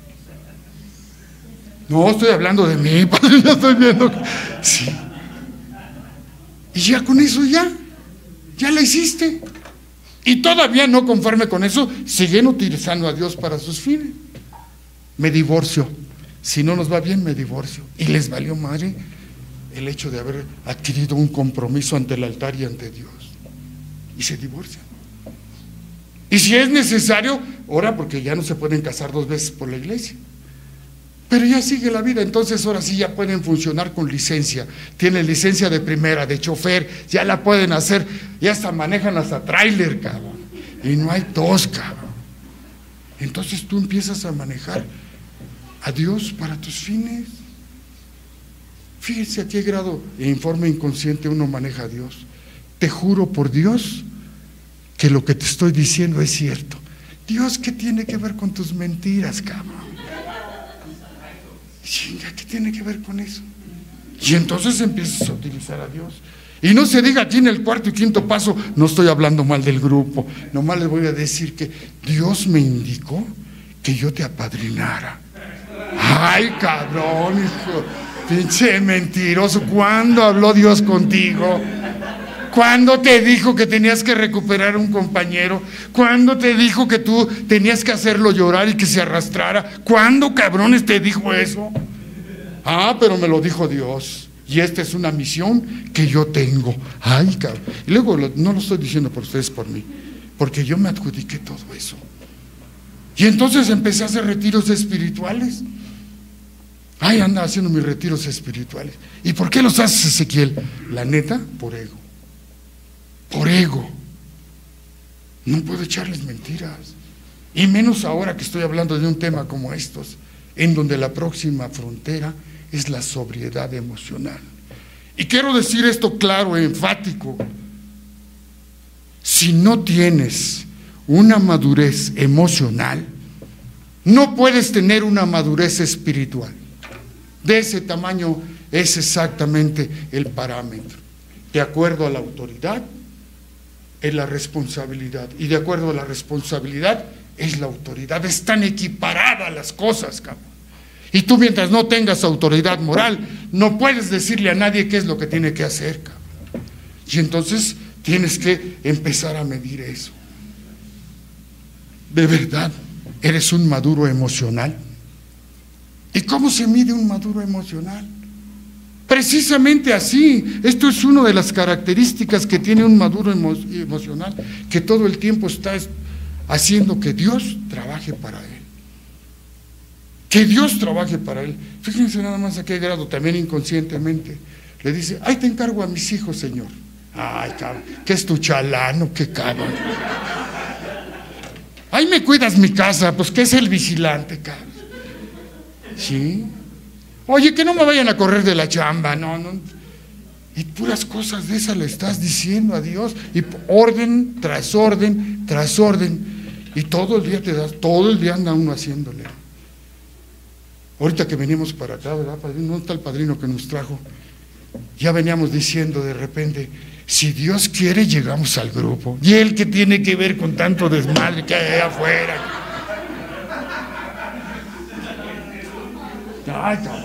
No estoy hablando de mí, ya estoy viendo que... sí. Y ya con eso ya, ya la hiciste. Y todavía no conforme con eso, siguen utilizando a Dios para sus fines. Me divorcio. Si no nos va bien, me divorcio. Y les valió madre el hecho de haber adquirido un compromiso ante el altar y ante Dios. Y se divorcian. Y si es necesario, ora, porque ya no se pueden casar dos veces por la iglesia. Pero ya sigue la vida, entonces ahora sí ya pueden funcionar con licencia. Tienen licencia de primera, de chofer, ya la pueden hacer, ya hasta manejan hasta tráiler, cabrón. Y no hay tos, cabrón. Entonces tú empiezas a manejar a Dios para tus fines. Fíjense a qué grado en forma inconsciente uno maneja a Dios. Te juro por Dios que lo que te estoy diciendo es cierto. Dios, ¿qué tiene que ver con tus mentiras, cabrón? Chinga, ¿qué tiene que ver con eso? Y entonces empiezas a utilizar a Dios. Y no se diga aquí en el cuarto y quinto paso, no estoy hablando mal del grupo, nomás les voy a decir que Dios me indicó que yo te apadrinara. Ay, cabrón, hijo, pinche mentiroso. ¿Cuándo habló Dios contigo? ¿Cuándo te dijo que tenías que recuperar a un compañero? ¿Cuándo te dijo que tú tenías que hacerlo llorar y que se arrastrara? ¿Cuándo, cabrones, te dijo eso? Ah, pero me lo dijo Dios. Y esta es una misión que yo tengo. Ay, cabrón. Y luego lo, no lo estoy diciendo por ustedes, por mí, porque yo me adjudiqué todo eso. Y entonces empecé a hacer retiros espirituales. Ay, anda haciendo mis retiros espirituales. ¿Y por qué los haces, Ezequiel? La neta, por ego. Por ego. No puedo echarles mentiras. Y menos ahora que estoy hablando de un tema como estos, en donde la próxima frontera es la sobriedad emocional. Y quiero decir esto claro, enfático. Si no tienes una madurez emocional, no puedes tener una madurez espiritual. De ese tamaño es exactamente el parámetro. De acuerdo a la autoridad, es la responsabilidad. Y de acuerdo a la responsabilidad, es la autoridad. Están equiparadas las cosas, cabrón. Y tú, mientras no tengas autoridad moral, no puedes decirle a nadie qué es lo que tiene que hacer, cabrón. Y entonces tienes que empezar a medir eso. ¿De verdad eres un maduro emocional? ¿Y cómo se mide un maduro emocional? Precisamente así. Esto es una de las características que tiene un maduro emo emocional, que todo el tiempo está haciendo que Dios trabaje para él. Que Dios trabaje para él. Fíjense nada más a qué grado, también inconscientemente. Le dice, ay, te encargo a mis hijos, Señor. Ay, cabrón, que es tu chalano, qué cabrón. Ay, me cuidas mi casa, pues que es el vigilante, cabrón. ¿Sí? Oye, que no me vayan a correr de la chamba, no, no. Y puras cosas de esas le estás diciendo a Dios. Y orden tras orden, tras orden. Y todo el día te das, todo el día anda uno haciéndole. Ahorita que venimos para acá, ¿verdad, padrino? ¿Dónde está el padrino que nos trajo? Ya veníamos diciendo de repente, si Dios quiere, llegamos al grupo. ¿Y él qué tiene que ver con tanto desmadre que hay allá afuera? Ay, cabrón.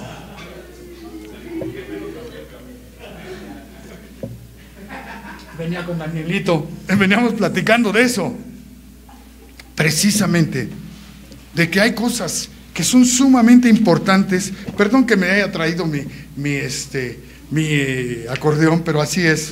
Venía con Danielito, veníamos platicando de eso. Precisamente, de que hay cosas que son sumamente importantes. Perdón que me haya traído mi, mi, este, mi eh, acordeón, pero así es.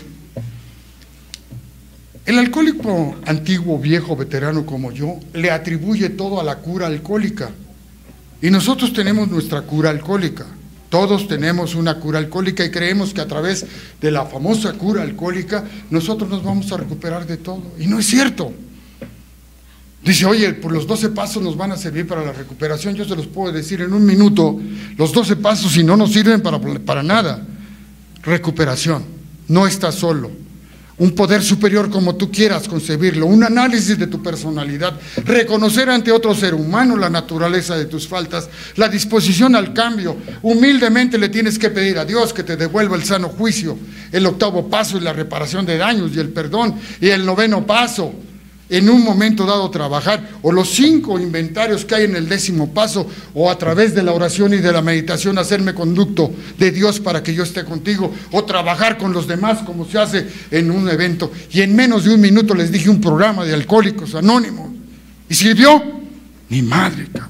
El alcohólico antiguo, viejo, veterano como yo, le atribuye todo a la cura alcohólica. Y nosotros tenemos nuestra cura alcohólica. Todos tenemos una cura alcohólica y creemos que a través de la famosa cura alcohólica nosotros nos vamos a recuperar de todo. Y no es cierto. Dice, oye, pues los doce pasos nos van a servir para la recuperación. Yo se los puedo decir en un minuto. Los doce pasos, si no nos sirven para, para nada. Recuperación. No estás solo. Un poder superior como tú quieras concebirlo. Un análisis de tu personalidad. Reconocer ante otro ser humano la naturaleza de tus faltas. La disposición al cambio. Humildemente le tienes que pedir a Dios que te devuelva el sano juicio. El octavo paso es la reparación de daños y el perdón. Y el noveno paso, en un momento dado trabajar, o los cinco inventarios que hay en el décimo paso, o a través de la oración y de la meditación hacerme conducto de Dios para que yo esté contigo, o trabajar con los demás como se hace en un evento. Y en menos de un minuto les dije un programa de Alcohólicos Anónimos. ¿Y sirvió? Ni madre, cabrón.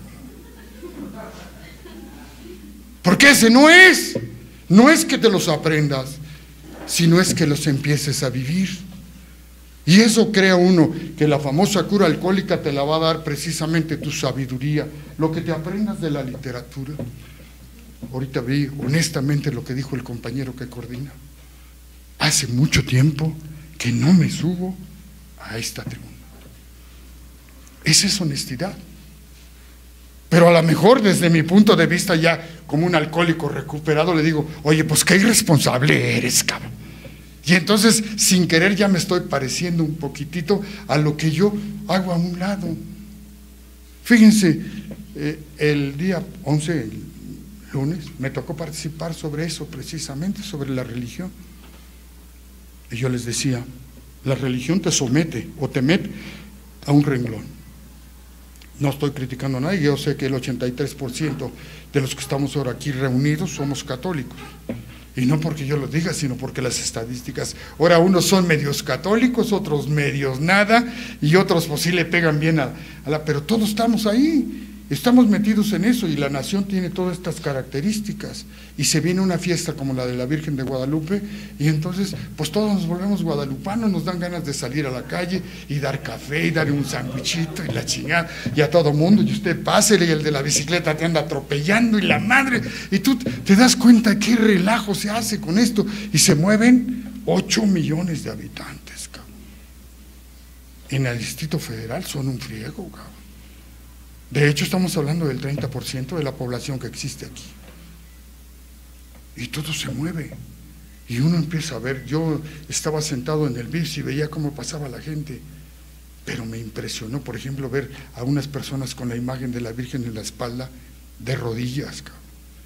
Porque ese no es, no es que te los aprendas, sino es que los empieces a vivir. Y eso crea uno, que la famosa cura alcohólica te la va a dar precisamente tu sabiduría, lo que te aprendas de la literatura. Ahorita vi honestamente lo que dijo el compañero que coordina. Hace mucho tiempo que no me subo a esta tribuna. Esa es honestidad. Pero a lo mejor desde mi punto de vista ya como un alcohólico recuperado le digo, oye, pues qué irresponsable eres, cabrón. Y entonces, sin querer, ya me estoy pareciendo un poquitito a lo que yo hago a un lado. Fíjense, eh, el día once, el lunes, me tocó participar sobre eso, precisamente, sobre la religión. Y yo les decía, la religión te somete o te mete a un renglón. No estoy criticando a nadie, yo sé que el ochenta y tres por ciento de los que estamos ahora aquí reunidos somos católicos. Y no porque yo lo diga, sino porque las estadísticas, ahora unos son medios católicos, otros medios nada, y otros pues sí le pegan bien a, a la, pero todos estamos ahí, estamos metidos en eso, y la nación tiene todas estas características, y se viene una fiesta como la de la Virgen de Guadalupe, y entonces pues todos nos volvemos guadalupanos, nos dan ganas de salir a la calle, y dar café, y dar un sandwichito, y la chingada, y a todo mundo, y usted pásele, y el de la bicicleta te anda atropellando, y la madre, y tú te das cuenta qué relajo se hace con esto, y se mueven ocho millones de habitantes, cabrón. En el Distrito Federal son un friego, cabrón. De hecho, estamos hablando del treinta por ciento de la población que existe aquí. Y todo se mueve. Y uno empieza a ver, yo estaba sentado en el V I P S y veía cómo pasaba la gente, pero me impresionó, por ejemplo, ver a unas personas con la imagen de la Virgen en la espalda, de rodillas, cabrón.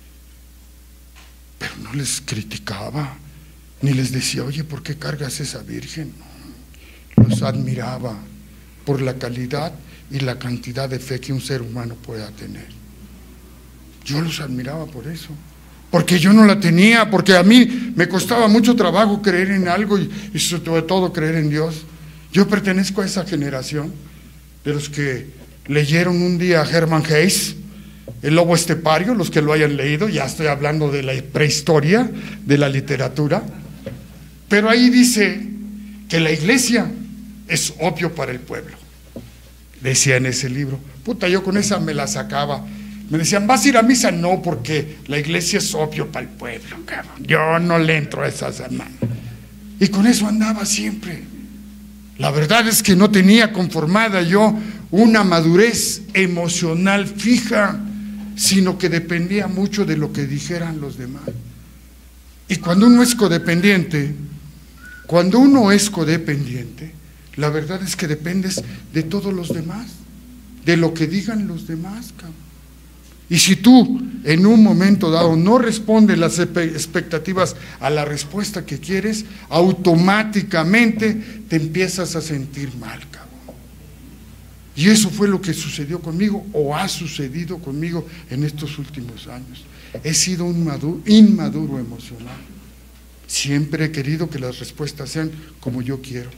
Pero no les criticaba, ni les decía, oye, ¿por qué cargas esa Virgen? No, los admiraba por la calidad y la cantidad de fe que un ser humano pueda tener. Yo los admiraba por eso, porque yo no la tenía, porque a mí me costaba mucho trabajo creer en algo y, y sobre todo creer en Dios. Yo pertenezco a esa generación de los que leyeron un día a Hermann Hesse, El lobo estepario, los que lo hayan leído, ya estoy hablando de la prehistoria de la literatura, pero ahí dice que la iglesia es opio para el pueblo, decía en ese libro. Puta, yo con esa me la sacaba. Me decían, ¿vas a ir a misa? No, porque la iglesia es opio para el pueblo, cabrón. Yo no le entro a esas, hermanas. Y con eso andaba siempre. La verdad es que no tenía conformada yo una madurez emocional fija, sino que dependía mucho de lo que dijeran los demás. Y cuando uno es codependiente, cuando uno es codependiente, la verdad es que dependes de todos los demás, de lo que digan los demás, cabrón. Y si tú en un momento dado no respondes las expectativas a la respuesta que quieres, automáticamente te empiezas a sentir mal, cabrón. Y eso fue lo que sucedió conmigo, o ha sucedido conmigo en estos últimos años. He sido un maduro, inmaduro emocional. Siempre he querido que las respuestas sean como yo quiero.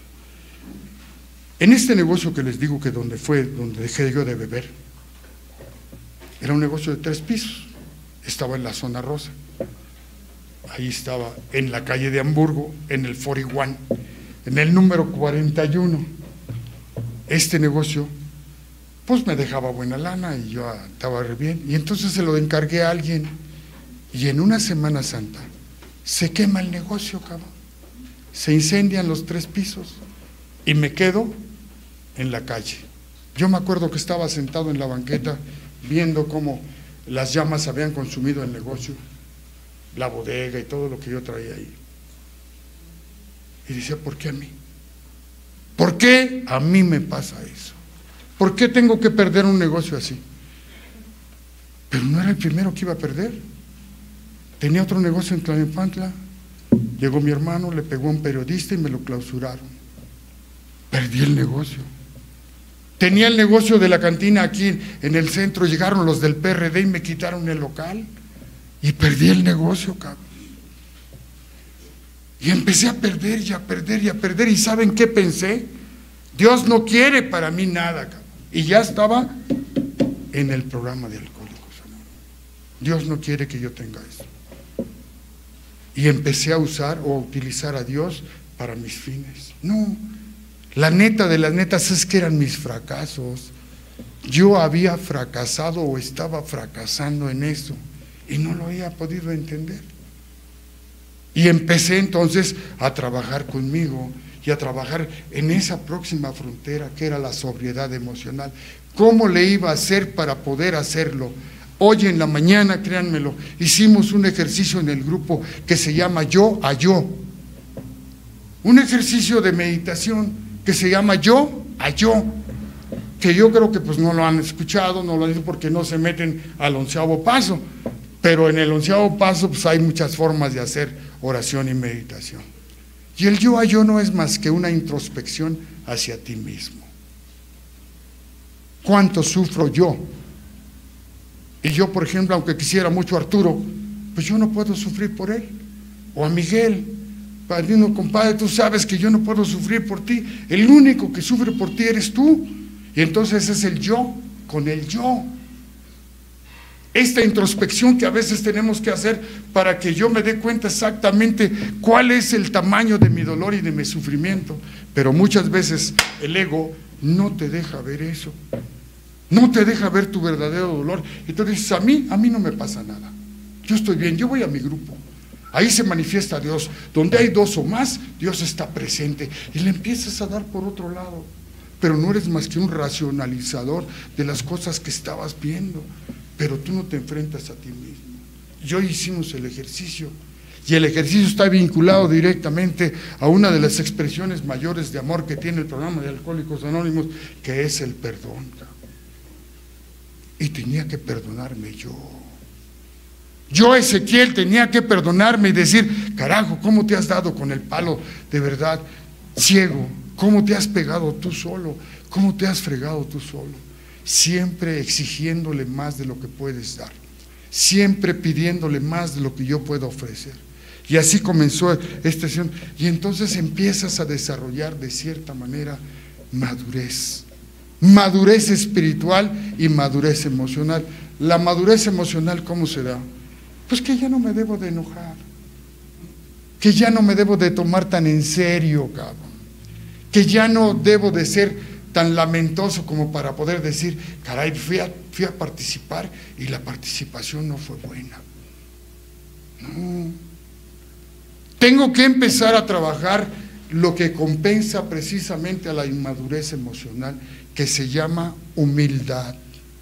En este negocio que les digo que donde fue, donde dejé yo de beber, era un negocio de tres pisos, estaba en la zona rosa, ahí estaba en la calle de Hamburgo, en el cuarenta y uno, en el número cuarenta y uno. Este negocio, pues me dejaba buena lana y yo estaba re bien, y entonces se lo encargué a alguien, y en una Semana Santa se quema el negocio, cabrón, se incendian los tres pisos, y me quedo en la calle. Yo me acuerdo que estaba sentado en la banqueta, viendo cómo las llamas habían consumido el negocio, la bodega y todo lo que yo traía ahí. Y decía, ¿por qué a mí? ¿Por qué a mí me pasa eso? ¿Por qué tengo que perder un negocio así? Pero no era el primero que iba a perder. Tenía otro negocio en Tlalnepantla, llegó mi hermano, le pegó a un periodista y me lo clausuraron. Perdí el negocio. Tenía el negocio de la cantina aquí en el centro, llegaron los del P R D y me quitaron el local y perdí el negocio, cabrón. Y empecé a perder y a perder y a perder, y ¿saben qué pensé? Dios no quiere para mí nada, cabrón. Y ya estaba en el programa de Alcohólicos Anónimos. Dios no quiere que yo tenga eso. Y empecé a usar o a utilizar a Dios para mis fines. No. La neta de las netas es que eran mis fracasos. Yo había fracasado o estaba fracasando en eso y no lo había podido entender. Y empecé entonces a trabajar conmigo y a trabajar en esa próxima frontera que era la sobriedad emocional. ¿Cómo le iba a hacer para poder hacerlo? Hoy en la mañana, créanmelo, hicimos un ejercicio en el grupo que se llama Yo a Yo. Un ejercicio de meditación que se llama Yo a Yo, que yo creo que pues no lo han escuchado, no lo han dicho porque no se meten al onceavo paso, pero en el onceavo paso pues hay muchas formas de hacer oración y meditación. Y el Yo a Yo no es más que una introspección hacia ti mismo. ¿Cuánto sufro yo? Y yo, por ejemplo, aunque quisiera mucho a Arturo, pues yo no puedo sufrir por él, o a Miguel. Padrino, compadre, tú sabes que yo no puedo sufrir por ti, el único que sufre por ti eres tú. Y entonces es el yo con el yo. Esta introspección que a veces tenemos que hacer para que yo me dé cuenta exactamente cuál es el tamaño de mi dolor y de mi sufrimiento. Pero muchas veces el ego no te deja ver eso, no te deja ver tu verdadero dolor. Y tú dices, a mí, a mí no me pasa nada, yo estoy bien, yo voy a mi grupo. Ahí se manifiesta Dios, donde hay dos o más, Dios está presente, y le empiezas a dar por otro lado, pero no eres más que un racionalizador de las cosas que estabas viendo, pero tú no te enfrentas a ti mismo. Y hoy hicimos el ejercicio, y el ejercicio está vinculado directamente a una de las expresiones mayores de amor que tiene el programa de Alcohólicos Anónimos, que es el perdón. Y tenía que perdonarme yo. Yo, Ezequiel, tenía que perdonarme y decir, carajo, ¿cómo te has dado con el palo de verdad ciego? ¿Cómo te has pegado tú solo? ¿Cómo te has fregado tú solo? Siempre exigiéndole más de lo que puedes dar, siempre pidiéndole más de lo que yo puedo ofrecer. Y así comenzó esta sesión. Y entonces empiezas a desarrollar de cierta manera madurez, madurez espiritual y madurez emocional. La madurez emocional, ¿cómo se da? Pues que ya no me debo de enojar, que ya no me debo de tomar tan en serio, cabrón, que ya no debo de ser tan lamentoso como para poder decir, caray, fui a, fui a participar y la participación no fue buena. No. Tengo que empezar a trabajar lo que compensa precisamente a la inmadurez emocional, que se llama humildad.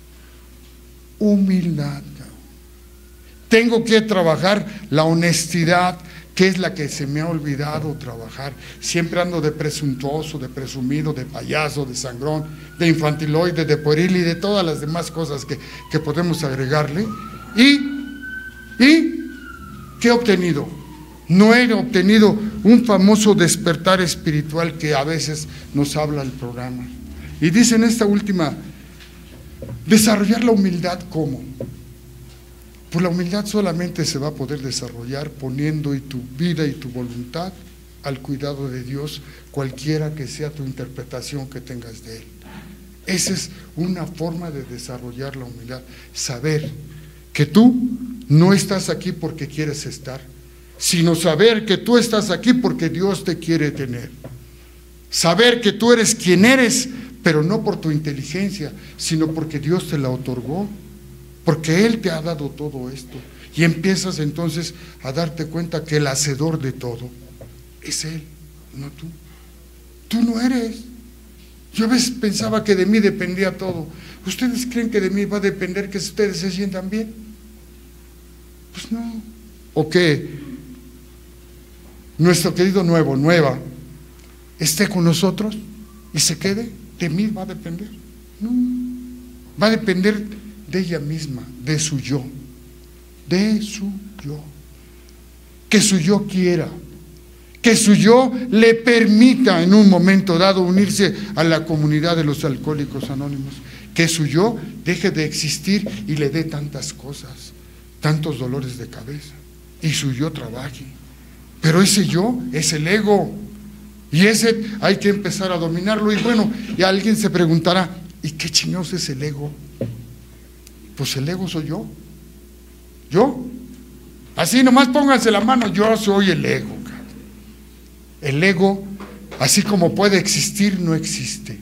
Humildad. Tengo que trabajar la honestidad, que es la que se me ha olvidado trabajar. Siempre ando de presuntuoso, de presumido, de payaso, de sangrón, de infantiloide, de pueril y de todas las demás cosas que, que podemos agregarle. ¿Y, ¿Y qué he obtenido? No he obtenido un famoso despertar espiritual que a veces nos habla el programa. Y dice en esta última, desarrollar la humildad, ¿cómo? Pues la humildad solamente se va a poder desarrollar poniendo y tu vida y tu voluntad al cuidado de Dios, cualquiera que sea tu interpretación que tengas de Él. Esa es una forma de desarrollar la humildad, saber que tú no estás aquí porque quieres estar, sino saber que tú estás aquí porque Dios te quiere tener. Saber que tú eres quien eres, pero no por tu inteligencia, sino porque Dios te la otorgó, porque Él te ha dado todo esto. Y empiezas entonces a darte cuenta que el hacedor de todo es Él, no tú. Tú no eres. Yo a veces pensaba que de mí dependía todo. ¿Ustedes creen que de mí va a depender que ustedes se sientan bien? Pues no. O que nuestro querido nuevo, nueva, esté con nosotros y se quede. ¿De mí va a depender? No. Va a depender de ella misma, de su yo, de su yo. Que su yo quiera, que su yo le permita en un momento dado unirse a la comunidad de los Alcohólicos Anónimos, que su yo deje de existir y le dé tantas cosas, tantos dolores de cabeza, y su yo trabaje. Pero ese yo es el ego, y ese hay que empezar a dominarlo. Y bueno, y alguien se preguntará, ¿y qué chingados es el ego? Pues el ego soy yo. ¿Yo? Así nomás pónganse la mano, yo soy el ego. El ego, así como puede existir, no existe.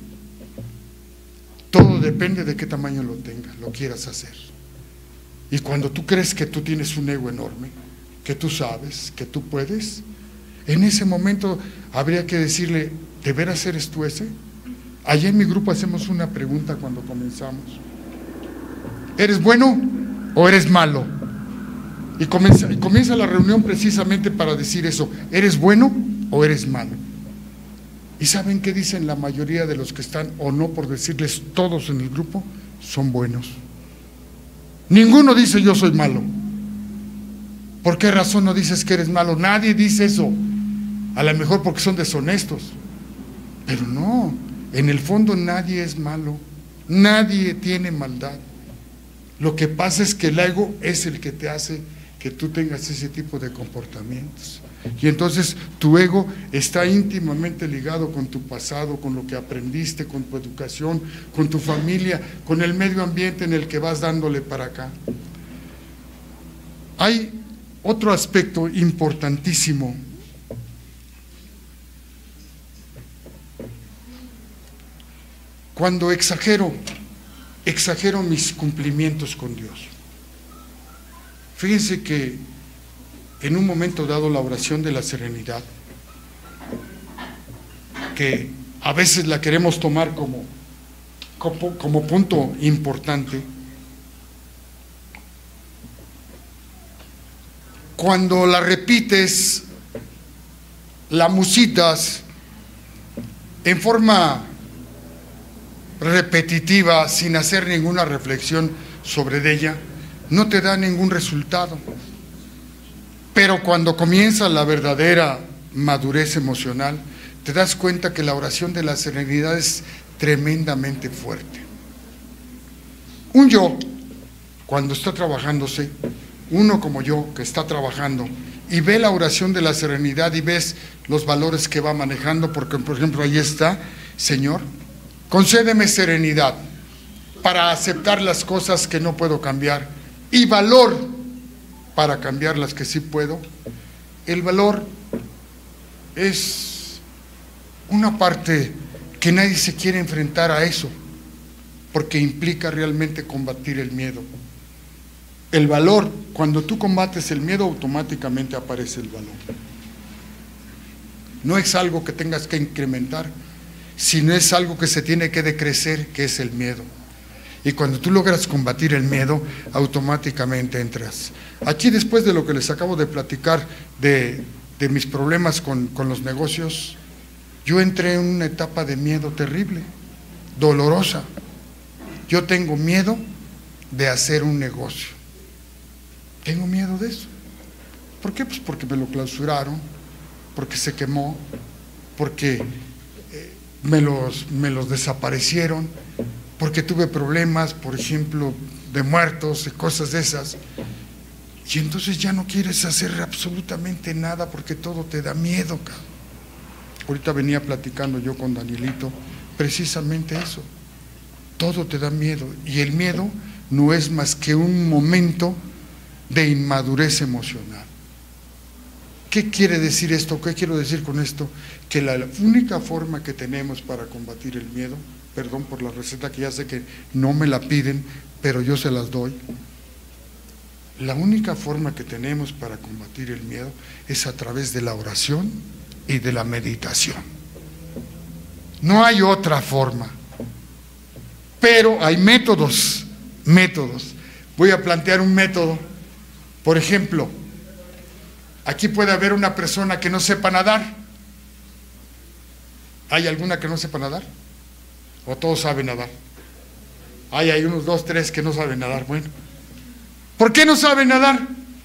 Todo depende de qué tamaño lo tengas, lo quieras hacer. Y cuando tú crees que tú tienes un ego enorme, que tú sabes, que tú puedes, en ese momento habría que decirle, ¿de veras eres tú ese? Allá en mi grupo hacemos una pregunta cuando comenzamos. ¿Eres bueno o eres malo? Y comienza, y comienza la reunión precisamente para decir eso, ¿eres bueno o eres malo? ¿Y saben qué dicen la mayoría de los que están, o no por decirles todos en el grupo? Son buenos. Ninguno dice yo soy malo. ¿Por qué razón no dices que eres malo? Nadie dice eso. A lo mejor porque son deshonestos. Pero no, en el fondo nadie es malo. Nadie tiene maldad. Lo que pasa es que el ego es el que te hace que tú tengas ese tipo de comportamientos. Y entonces tu ego está íntimamente ligado con tu pasado, con lo que aprendiste, con tu educación, con tu familia, con el medio ambiente en el que vas dándole para acá. Hay otro aspecto importantísimo. Cuando exagero, exagero mis cumplimientos con Dios. Fíjense que en un momento dado la oración de la serenidad, que a veces la queremos tomar como, como, como punto importante. Cuando la repites, la musitas en forma repetitiva, sin hacer ninguna reflexión sobre ella, no te da ningún resultado. Pero cuando comienza la verdadera madurez emocional, te das cuenta que la oración de la serenidad es tremendamente fuerte. Un yo, cuando está trabajándose, uno como yo que está trabajando y ve la oración de la serenidad y ves los valores que va manejando, porque por ejemplo ahí está: Señor, concédeme serenidad para aceptar las cosas que no puedo cambiar y valor para cambiar las que sí puedo. El valor es una parte que nadie se quiere enfrentar a eso, porque implica realmente combatir el miedo. El valor, cuando tú combates el miedo, automáticamente aparece el valor. No es algo que tengas que incrementar, sino es algo que se tiene que decrecer, que es el miedo. Y cuando tú logras combatir el miedo, automáticamente entras. Aquí, después de lo que les acabo de platicar de, de mis problemas con, con los negocios, yo entré en una etapa de miedo terrible, dolorosa. Yo tengo miedo de hacer un negocio. Tengo miedo de eso. ¿Por qué? Pues porque me lo clausuraron, porque se quemó, porque eh, me, los, me los desaparecieron, porque tuve problemas, por ejemplo, de muertos y cosas de esas. Y entonces ya no quieres hacer absolutamente nada porque todo te da miedo, cabrón. Ahorita venía platicando yo con Danielito precisamente eso. Todo te da miedo, y el miedo no es más que un momento de inmadurez emocional. ¿Qué quiere decir esto? ¿Qué quiero decir con esto? Que la única forma que tenemos para combatir el miedo, perdón por la receta que ya sé que no me la piden, pero yo se las doy. La única forma que tenemos para combatir el miedo es a través de la oración y de la meditación. No hay otra forma. Pero hay métodos, métodos. Voy a plantear un método. Por ejemplo, aquí puede haber una persona que no sepa nadar. ¿Hay alguna que no sepa nadar? ¿O todos saben nadar? Hay, hay unos dos, tres que no saben nadar. Bueno, ¿por qué no saben nadar?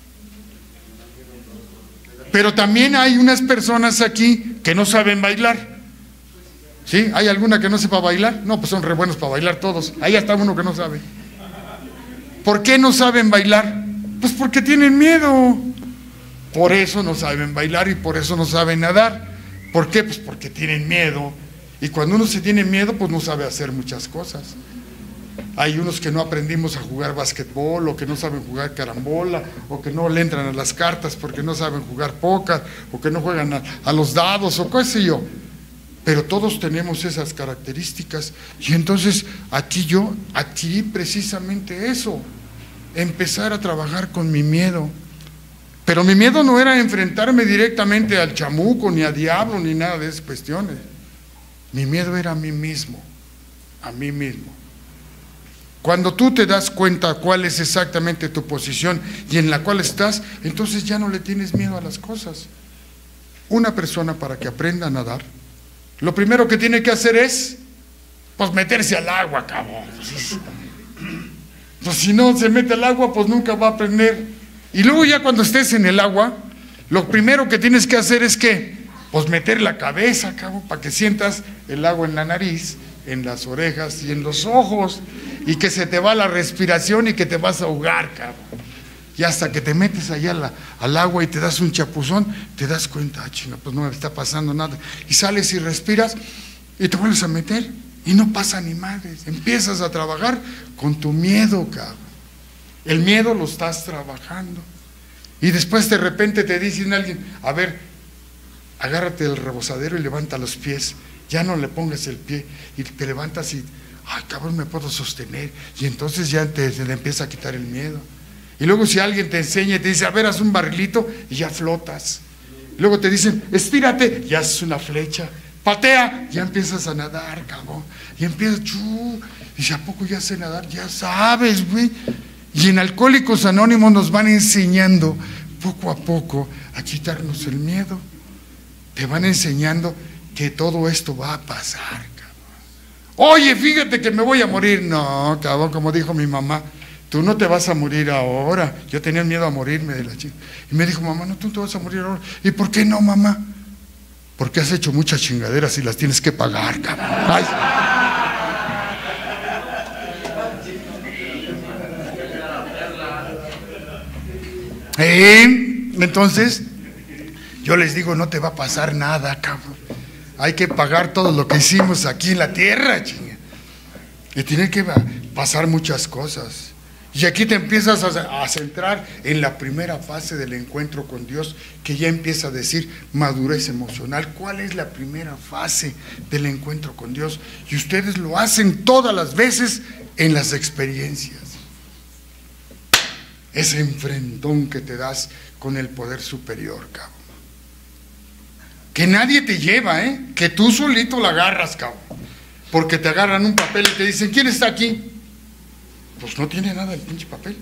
Pero también hay unas personas aquí que no saben bailar. ¿Sí? ¿Hay alguna que no sepa bailar? No, pues son re buenos para bailar todos. Ahí está uno que no sabe. ¿Por qué no saben bailar? Pues porque tienen miedo. Por eso no saben bailar y por eso no saben nadar. ¿Por qué? Pues porque tienen miedo. Y cuando uno se tiene miedo, pues no sabe hacer muchas cosas. Hay unos que no aprendimos a jugar básquetbol, o que no saben jugar carambola, o que no le entran a las cartas porque no saben jugar póker, o que no juegan a, a los dados, o qué sé yo. Pero todos tenemos esas características. Y entonces aquí yo adquirí precisamente eso, empezar a trabajar con mi miedo. Pero mi miedo no era enfrentarme directamente al chamuco, ni a diablo, ni nada de esas cuestiones. Mi miedo era a mí mismo, a mí mismo. Cuando tú te das cuenta cuál es exactamente tu posición y en la cual estás, entonces ya no le tienes miedo a las cosas. Una persona, para que aprenda a nadar, lo primero que tiene que hacer es, pues, meterse al agua, cabrón. Pues si no se mete al agua, pues nunca va a aprender. Y luego ya cuando estés en el agua, lo primero que tienes que hacer es que, pues, meter la cabeza, cabrón, para que sientas el agua en la nariz, en las orejas y en los ojos, y que se te va la respiración y que te vas a ahogar, cabrón. Y hasta que te metes allá al, al agua y te das un chapuzón, te das cuenta, ah, chinga, pues no me está pasando nada. Y sales y respiras y te vuelves a meter y no pasa ni madres. Empiezas a trabajar con tu miedo, cabrón. El miedo lo estás trabajando. Y después de repente te dicen a alguien, a ver, agárrate del rebosadero y levanta los pies. Ya no le pongas el pie y te levantas y, ay, cabrón, me puedo sostener. Y entonces ya te, te empieza a quitar el miedo. Y luego si alguien te enseña y te dice, a ver, haz un barrilito, y ya flotas. Y luego te dicen, estírate, y haces una flecha, patea, ya empiezas a nadar, cabrón. Y empiezas, chu, dice, ¿a poco ya sé nadar? Ya sabes, güey. Y en Alcohólicos Anónimos nos van enseñando poco a poco a quitarnos el miedo. Te van enseñando que todo esto va a pasar, cabrón. Oye, fíjate que me voy a morir. No, cabrón, como dijo mi mamá, tú no te vas a morir ahora. Yo tenía miedo a morirme de la chica. Y me dijo, mamá, no, tú no te vas a morir ahora. ¿Y por qué no, mamá? Porque has hecho muchas chingaderas y las tienes que pagar, cabrón. Ay. ¿Eh? Entonces, yo les digo, no te va a pasar nada, cabrón. Hay que pagar todo lo que hicimos aquí en la tierra, chinga. Y tienen que pasar muchas cosas. Y aquí te empiezas a, a centrar en la primera fase del encuentro con Dios, que ya empieza a decir madurez emocional. ¿Cuál es la primera fase del encuentro con Dios? Y ustedes lo hacen todas las veces en las experiencias. Ese enfrentón que te das con el poder superior, cabrón. Que nadie te lleva, ¿eh? Que tú solito la agarras, cabrón. Porque te agarran un papel y te dicen, ¿quién está aquí? Pues no tiene nada el pinche papel.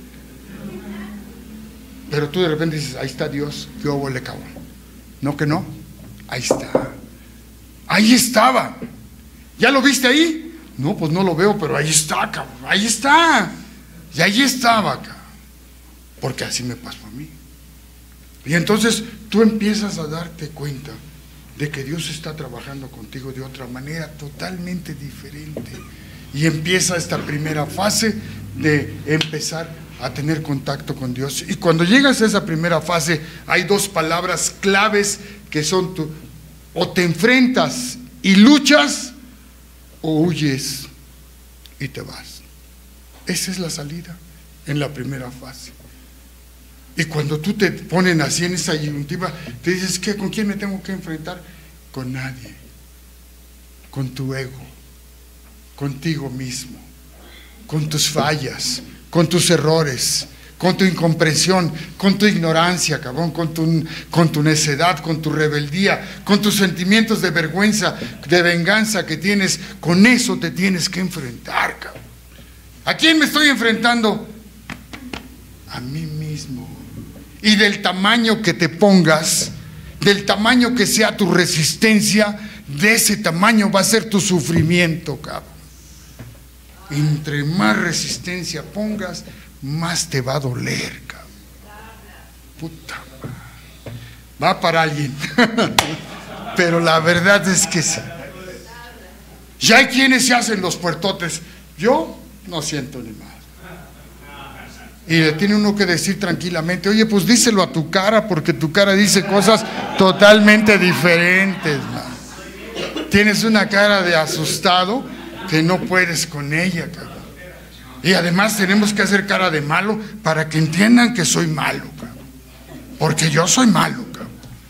Pero tú de repente dices, ahí está Dios, yo volé, cabrón. No que no, ahí está. Ahí estaba. ¿Ya lo viste ahí? No, pues no lo veo, pero ahí está, cabrón. Ahí está. Y ahí estaba, cabrón. Porque así me pasó a mí. Y entonces tú empiezas a darte cuenta de que Dios está trabajando contigo de otra manera totalmente diferente. Y empieza esta primera fase de empezar a tener contacto con Dios. Y cuando llegas a esa primera fase, hay dos palabras claves que son tu, o te enfrentas y luchas, o huyes y te vas. Esa es la salida en la primera fase. Y cuando tú te ponen así en esa disyuntiva, te dices, ¿qué? ¿Con quién me tengo que enfrentar? Con nadie. Con tu ego, contigo mismo, con tus fallas, con tus errores, con tu incomprensión, con tu ignorancia, cabrón, con tu, con tu necedad, con tu rebeldía, con tus sentimientos de vergüenza, de venganza que tienes. Con eso te tienes que enfrentar, cabrón. ¿A quién me estoy enfrentando? A mí mismo. Y del tamaño que te pongas, del tamaño que sea tu resistencia, de ese tamaño va a ser tu sufrimiento, cabrón. Entre más resistencia pongas, más te va a doler, cabrón. Puta madre. Va para alguien. Pero la verdad es que sí. Ya hay quienes se hacen los puertotes. Yo no siento ni más. Y le tiene uno que decir tranquilamente, oye, pues díselo a tu cara, porque tu cara dice cosas totalmente diferentes, man. Tienes una cara de asustado que no puedes con ella, cabrón. Y además tenemos que hacer cara de malo para que entiendan que soy malo, cabrón. Porque yo soy malo, cabrón.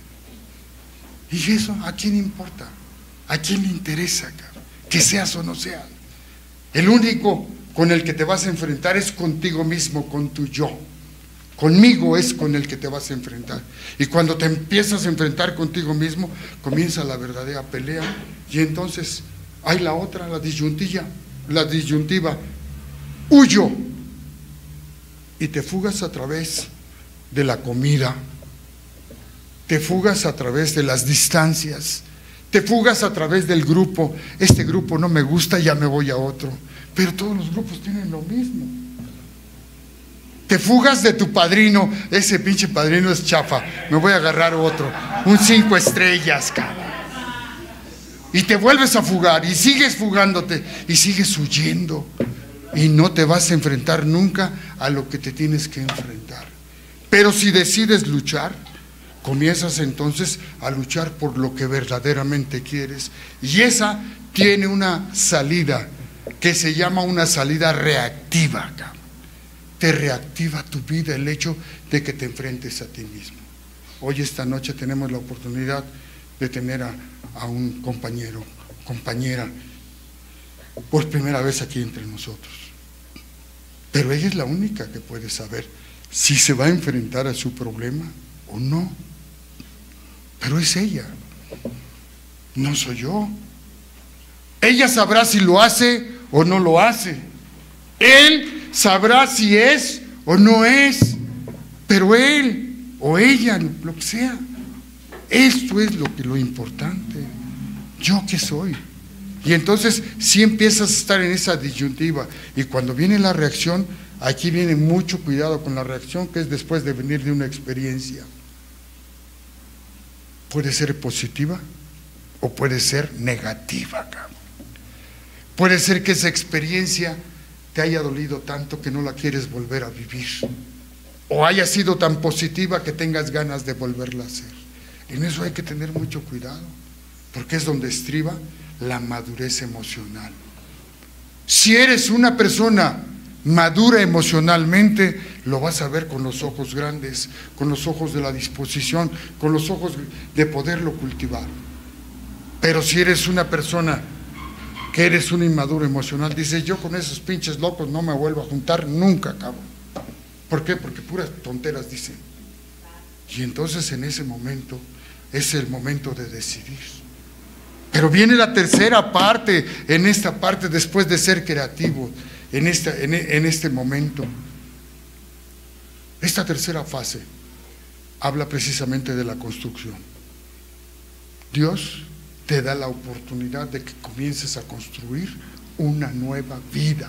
Y eso, ¿a quién importa? ¿A quién le interesa, cabrón? Que seas o no seas. El único con el que te vas a enfrentar es contigo mismo, con tu yo. Conmigo es con el que te vas a enfrentar. Y cuando te empiezas a enfrentar contigo mismo, comienza la verdadera pelea. Y entonces hay la otra, la disyuntiva, la disyuntiva. Huyo. Y te fugas a través de la comida. Te fugas a través de las distancias. Te fugas a través del grupo. Este grupo no me gusta, ya me voy a otro. Pero todos los grupos tienen lo mismo. Te fugas de tu padrino. Ese pinche padrino es chafa, me voy a agarrar otro. Un cinco estrellas, cabrón. Y te vuelves a fugar y sigues fugándote y sigues huyendo. Y no te vas a enfrentar nunca a lo que te tienes que enfrentar. Pero si decides luchar, comienzas entonces a luchar por lo que verdaderamente quieres. Y esa tiene una salida que se llama una salida reactiva, cabrón. Te reactiva tu vida el hecho de que te enfrentes a ti mismo. Hoy, esta noche, tenemos la oportunidad de tener a, a un compañero, compañera, por primera vez aquí entre nosotros. Pero ella es la única que puede saber si se va a enfrentar a su problema o no. Pero es ella. No soy yo. Ella sabrá si lo hace o no lo hace. Él sabrá si es o no es. Pero él o ella, lo que sea, esto es lo que lo importante. ¿Yo qué soy? Y entonces si empiezas a estar en esa disyuntiva, y cuando viene la reacción, aquí viene mucho cuidado con la reacción, que es después de venir de una experiencia. Puede ser positiva o puede ser negativa, cabrón. Puede ser que esa experiencia te haya dolido tanto que no la quieres volver a vivir, o haya sido tan positiva que tengas ganas de volverla a hacer. En eso hay que tener mucho cuidado, porque es donde estriba la madurez emocional. Si eres una persona madura emocionalmente, lo vas a ver con los ojos grandes, con los ojos de la disposición, con los ojos de poderlo cultivar. Pero si eres una persona que eres un inmaduro emocional, dices, yo con esos pinches locos no me vuelvo a juntar nunca, cabrón. ¿Por qué? Porque puras tonteras dicen. Y entonces en ese momento es el momento de decidir. Pero viene la tercera parte, en esta parte después de ser creativo, en, esta, en, en este momento. Esta tercera fase habla precisamente de la construcción. Dios te da la oportunidad de que comiences a construir una nueva vida.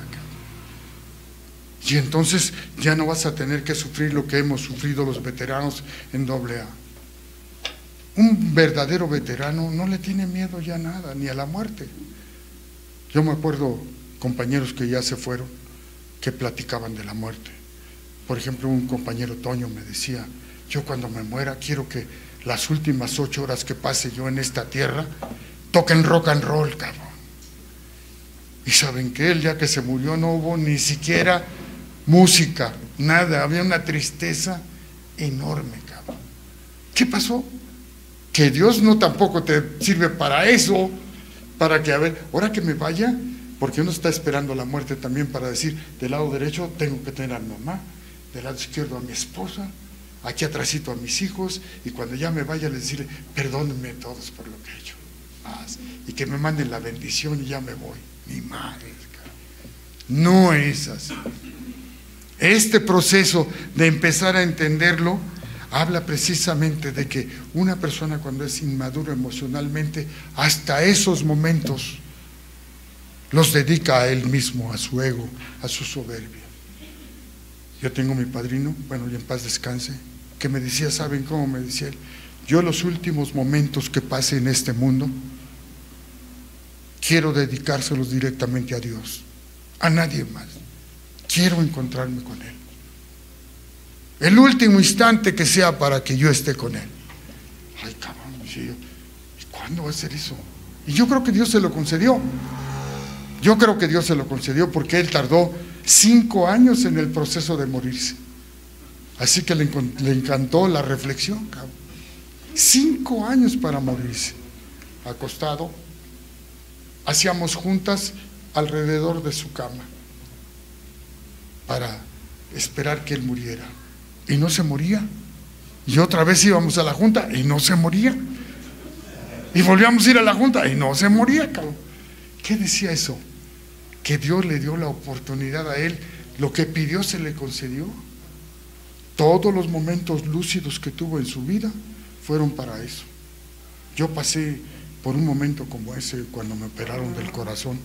Y entonces ya no vas a tener que sufrir lo que hemos sufrido los veteranos en doble A. Un verdadero veterano no le tiene miedo ya a nada, ni a la muerte. Yo me acuerdo compañeros que ya se fueron, que platicaban de la muerte. Por ejemplo, un compañero Toño me decía, yo cuando me muera quiero que las últimas ocho horas que pase yo en esta tierra toquen rock and roll, cabrón. Y saben que él, ya que se murió, no hubo ni siquiera música, nada, había una tristeza enorme, cabrón. ¿Qué pasó? Que Dios no tampoco te sirve para eso, para que, a ver, ahora que me vaya, porque uno está esperando la muerte también para decir, del lado derecho tengo que tener a mi mamá, del lado izquierdo a mi esposa, aquí atrásito a mis hijos, y cuando ya me vaya les decirle, perdónenme todos por lo que he hecho, más, y que me manden la bendición y ya me voy. Mi madre, no es así. Este proceso de empezar a entenderlo habla precisamente de que una persona cuando es inmadura emocionalmente, hasta esos momentos los dedica a él mismo, a su ego, a su soberbia. Yo tengo mi padrino, bueno, y en paz descanse, que me decía, ¿saben cómo me decía él? Yo los últimos momentos que pase en este mundo quiero dedicárselos directamente a Dios, a nadie más. Quiero encontrarme con Él. El último instante que sea para que yo esté con Él. Ay, cabrón, decía yo, ¿y cuándo va a ser eso? Y yo creo que Dios se lo concedió. Yo creo que Dios se lo concedió porque Él tardó cinco años en el proceso de morirse. Así que le, le encantó la reflexión, cabrón. Cinco años para morirse. Acostado, hacíamos juntas alrededor de su cama para esperar que él muriera, y no se moría, y otra vez íbamos a la junta y no se moría, y volvíamos a ir a la junta y no se moría, cabrón. ¿Qué decía eso? Que Dios le dio la oportunidad a él, lo que pidió se le concedió. Todos los momentos lúcidos que tuvo en su vida fueron para eso. Yo pasé por un momento como ese cuando me operaron del corazón.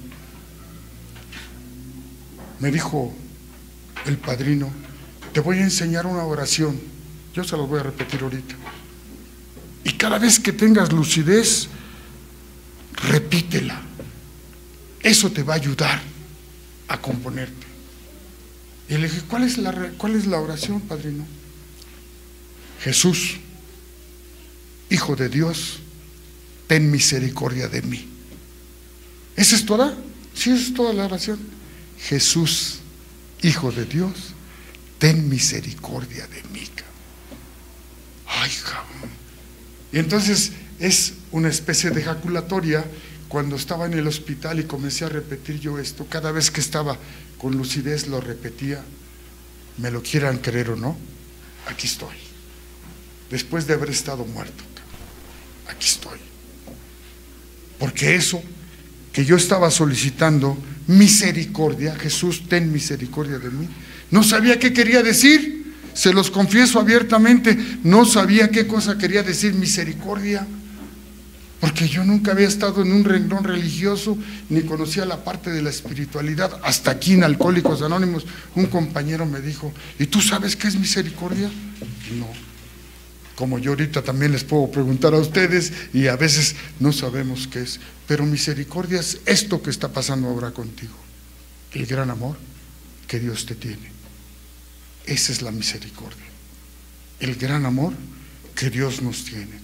Me dijo el padrino, te voy a enseñar una oración, yo se los voy a repetir ahorita, y cada vez que tengas lucidez, repítela, eso te va a ayudar a componerte. Y le dije, ¿cuál es la, cuál es la oración, padrino? Jesús, Hijo de Dios, ten misericordia de mí. ¿Esa es toda? Sí, esa es toda la oración. Jesús, Hijo de Dios, ten misericordia de mí. Ay, cabrón. Y entonces es una especie de ejaculatoria. Cuando estaba en el hospital y comencé a repetir yo esto, cada vez que estaba con lucidez lo repetía, me lo quieran creer o no, aquí estoy. Después de haber estado muerto, aquí estoy. Porque eso que yo estaba solicitando, misericordia, Jesús, ten misericordia de mí, no sabía qué quería decir, se los confieso abiertamente, no sabía qué cosa quería decir misericordia, porque yo nunca había estado en un renglón religioso, ni conocía la parte de la espiritualidad. Hasta aquí en Alcohólicos Anónimos un compañero me dijo, ¿y tú sabes qué es misericordia? No. Como yo ahorita también les puedo preguntar a ustedes y a veces no sabemos qué es, pero misericordia es esto que está pasando ahora contigo, el gran amor que Dios te tiene. Esa es la misericordia, el gran amor que Dios nos tiene.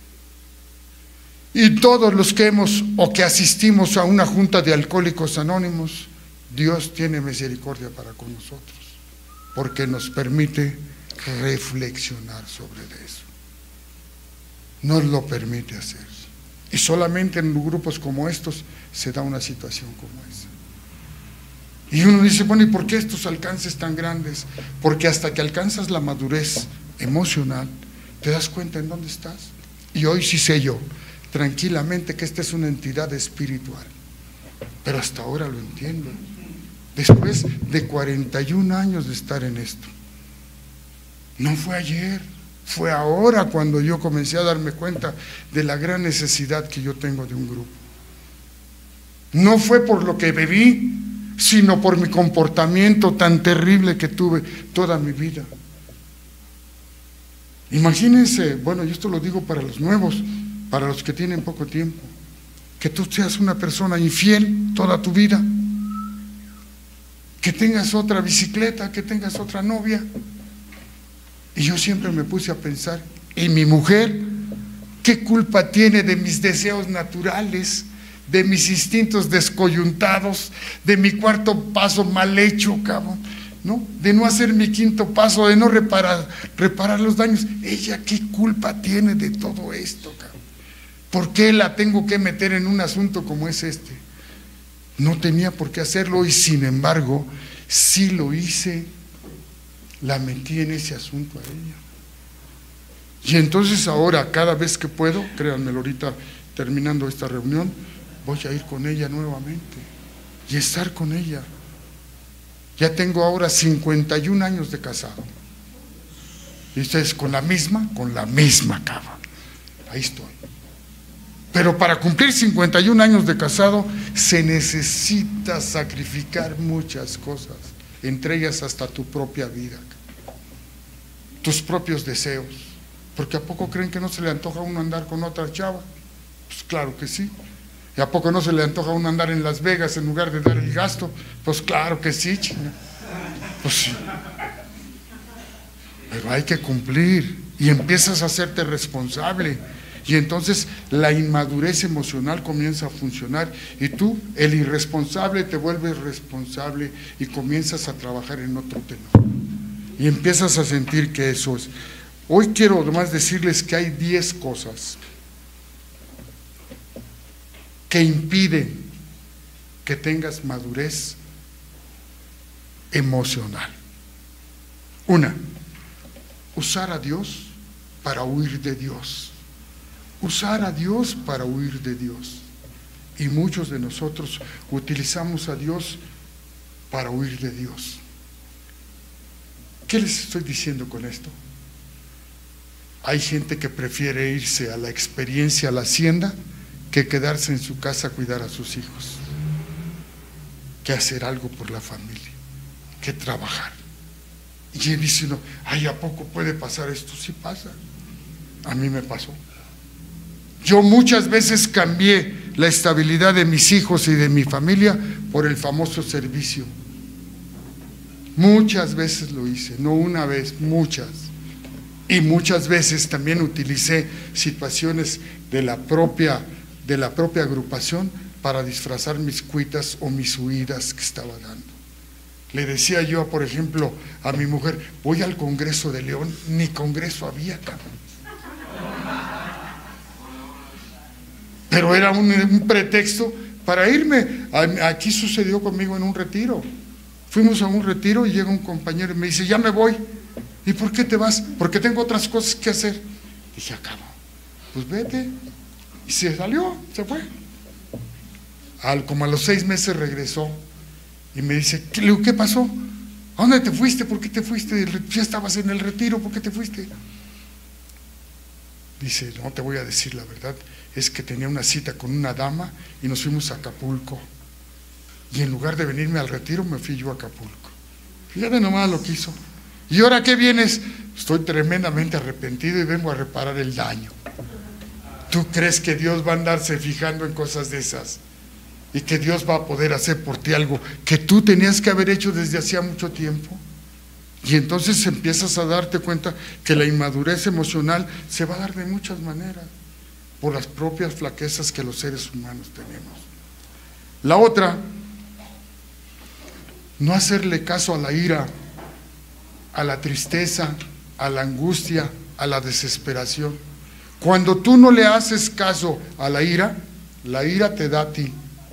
Y todos los que hemos o que asistimos a una junta de Alcohólicos Anónimos, Dios tiene misericordia para con nosotros, porque nos permite reflexionar sobre eso. Nos lo permite hacer. Y solamente en grupos como estos se da una situación como esa. Y uno dice, bueno, ¿y por qué estos alcances tan grandes? Porque hasta que alcanzas la madurez emocional, te das cuenta en dónde estás. Y hoy sí sé yo, tranquilamente, que esta es una entidad espiritual. Pero hasta ahora lo entiendo. Después de cuarenta y un años de estar en esto. No fue ayer, fue ahora cuando yo comencé a darme cuenta de la gran necesidad que yo tengo de un grupo. No fue por lo que bebí, sino por mi comportamiento tan terrible que tuve toda mi vida. Imagínense, bueno, yo esto lo digo para los nuevos, para los que tienen poco tiempo, que tú seas una persona infiel toda tu vida, que tengas otra bicicleta, que tengas otra novia. Y yo siempre me puse a pensar, ¿y mi mujer qué culpa tiene de mis deseos naturales, de mis instintos descoyuntados, de mi cuarto paso mal hecho, cabrón, ¿no? De no hacer mi quinto paso, de no reparar, reparar los daños? ¿Ella qué culpa tiene de todo esto, cabrón? ¿Por qué la tengo que meter en un asunto como es este? No tenía por qué hacerlo y sin embargo, sí lo hice. La metí en ese asunto a ella. Y entonces ahora, cada vez que puedo, créanmelo, ahorita terminando esta reunión, voy a ir con ella nuevamente y estar con ella. Ya tengo ahora cincuenta y un años de casado. Y ustedes con la misma, con la misma, cabrón. Ahí estoy. Pero para cumplir cincuenta y un años de casado se necesita sacrificar muchas cosas, entre ellas hasta tu propia vida, tus propios deseos. Porque ¿a poco creen que no se le antoja a uno andar con otra chava? Pues claro que sí. ¿Y a poco no se le antoja a uno andar en Las Vegas en lugar de dar el gasto? Pues claro que sí, chinga. Pues sí. Pero hay que cumplir y empiezas a hacerte responsable. Y entonces la inmadurez emocional comienza a funcionar y tú, el irresponsable, te vuelves responsable y comienzas a trabajar en otro tema. Y empiezas a sentir que eso es. Hoy quiero nomás decirles que hay diez cosas que impiden que tengas madurez emocional. Una, usar a Dios para huir de Dios. Usar a Dios para huir de Dios. Y muchos de nosotros utilizamos a Dios para huir de Dios. ¿Qué les estoy diciendo con esto? Hay gente que prefiere irse a la experiencia, a la hacienda, que quedarse en su casa a cuidar a sus hijos, que hacer algo por la familia, que trabajar. Y él dice, no, ay, ¿a poco puede pasar esto? Sí pasa. A mí me pasó. Yo muchas veces cambié la estabilidad de mis hijos y de mi familia por el famoso servicio. Muchas veces lo hice, no una vez, muchas. Y muchas veces también utilicé situaciones de la propia, de la propia agrupación para disfrazar mis cuitas o mis huidas que estaba dando. Le decía yo, por ejemplo, a mi mujer, voy al Congreso de León, ni Congreso había, cabrón. Pero era un, un pretexto para irme. Aquí sucedió conmigo en un retiro. Fuimos a un retiro y llega un compañero y me dice, ya me voy. ¿Y por qué te vas? Porque tengo otras cosas que hacer. Dije, acabo, pues vete. Y se salió, se fue. Al, como a los seis meses regresó y me dice, ¿qué, le digo, ¿qué pasó? ¿A dónde te fuiste? ¿Por qué te fuiste? Ya estabas en el retiro, ¿por qué te fuiste? Dice, no te voy a decir la verdad, es que tenía una cita con una dama y nos fuimos a Acapulco. Y en lugar de venirme al retiro, me fui yo a Acapulco. Fíjate nomás lo que hizo. ¿Y ahora qué vienes? Estoy tremendamente arrepentido y vengo a reparar el daño. ¿Tú crees que Dios va a andarse fijando en cosas de esas? Y que Dios va a poder hacer por ti algo que tú tenías que haber hecho desde hacía mucho tiempo. Y entonces empiezas a darte cuenta que la inmadurez emocional se va a dar de muchas maneras, por las propias flaquezas que los seres humanos tenemos. La otra, no hacerle caso a la ira, a la tristeza, a la angustia, a la desesperación. Cuando tú no le haces caso a la ira, la ira te da a ti.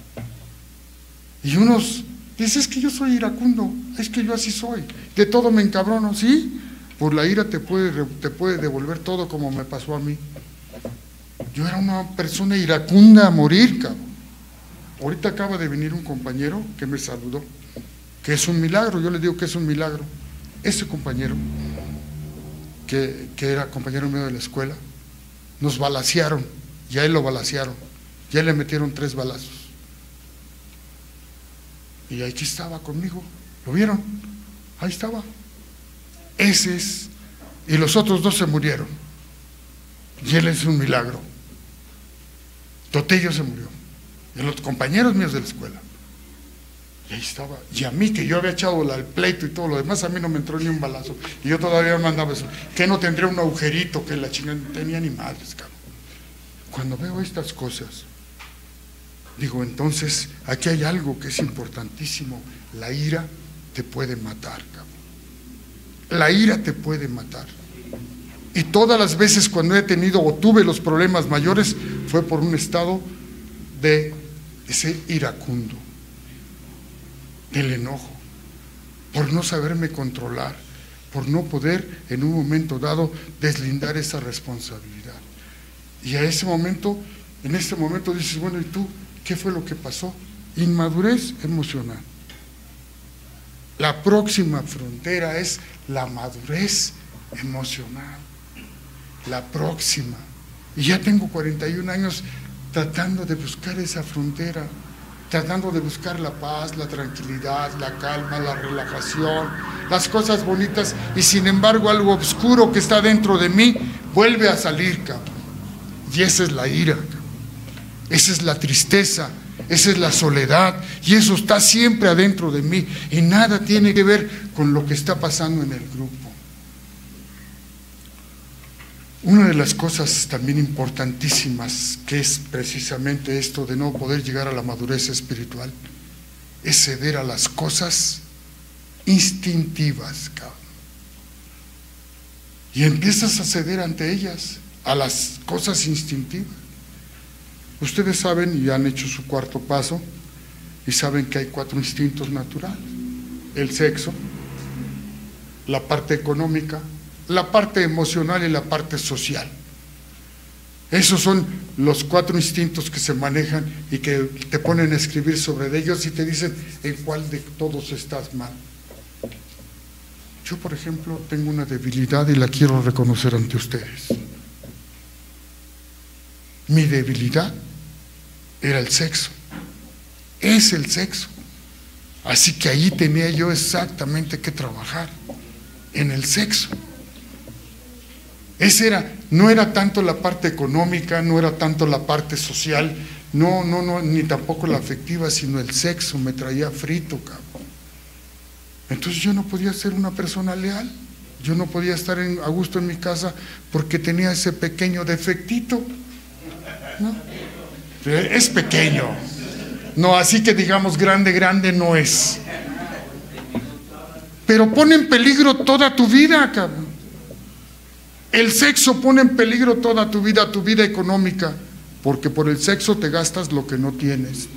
Y unos dicen, es que yo soy iracundo, es que yo así soy, de todo me encabrono, ¿sí? Por la ira te puede, te puede devolver todo, como me pasó a mí. Yo era una persona iracunda a morir, cabrón. Ahorita acaba de venir un compañero que me saludó, que es un milagro, yo le digo que es un milagro. Ese compañero, que, que era compañero mío de la escuela, nos balacearon, y a él lo balacearon, y a él le metieron tres balazos. Y aquí estaba conmigo, ¿lo vieron? Ahí estaba. Ese es, y los otros dos se murieron, y él es un milagro. Totello se murió, y los compañeros míos de la escuela. Y ahí estaba, y a mí, que yo había echado el pleito y todo lo demás, a mí no me entró ni un balazo, y yo todavía me andaba eso, que no tendría un agujerito, que la chingada no tenía ni madres, cabrón. Cuando veo estas cosas, digo, entonces, aquí hay algo que es importantísimo. La ira te puede matar, cabrón. La ira te puede matar. Y todas las veces cuando he tenido o tuve los problemas mayores, fue por un estado de ese iracundo, del enojo, por no saberme controlar, por no poder en un momento dado deslindar esa responsabilidad. Y a ese momento, en este momento dices, bueno, ¿y tú? ¿Qué fue lo que pasó? Inmadurez emocional. La próxima frontera es la madurez emocional. La próxima. Y ya tengo cuarenta y un años tratando de buscar esa frontera, tratando de buscar la paz, la tranquilidad, la calma, la relajación, las cosas bonitas, y sin embargo algo oscuro que está dentro de mí vuelve a salir, cabrón. Y esa es la ira, cabrón. Esa es la tristeza, esa es la soledad, y eso está siempre adentro de mí, y nada tiene que ver con lo que está pasando en el grupo. Una de las cosas también importantísimas, que es precisamente esto de no poder llegar a la madurez espiritual, es ceder a las cosas instintivas, cabrón. Y empiezas a ceder ante ellas, a las cosas instintivas. Ustedes saben y han hecho su cuarto paso y saben que hay cuatro instintos naturales: el sexo, la parte económica, la parte emocional y la parte social. Esos son los cuatro instintos que se manejan y que te ponen a escribir sobre ellos y te dicen en cuál de todos estás mal. Yo, por ejemplo, tengo una debilidad y la quiero reconocer ante ustedes. Mi debilidad era el sexo, es el sexo. Así que ahí tenía yo exactamente que trabajar, en el sexo. Ese era, no era tanto la parte económica, no era tanto la parte social, no, no, no, ni tampoco la afectiva, sino el sexo me traía frito, cabrón. Entonces yo no podía ser una persona leal, yo no podía estar en, a gusto en mi casa porque tenía ese pequeño defectito, ¿no? Es pequeño, no, así que digamos grande, grande no es, pero pone en peligro toda tu vida, cabrón. El sexo pone en peligro toda tu vida, tu vida económica, porque por el sexo te gastas lo que no tienes.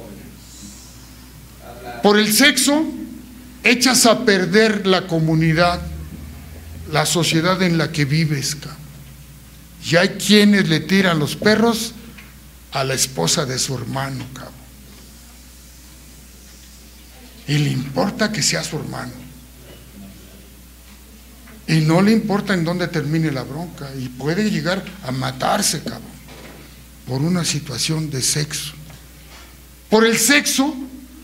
Por el sexo echas a perder la comunidad, la sociedad en la que vives, cabrón. Y hay quienes le tiran los perros a la esposa de su hermano, cabrón. y le importa que sea su hermano, y no le importa en dónde termine la bronca, y puede llegar a matarse, cabrón, por una situación de sexo. Por el sexo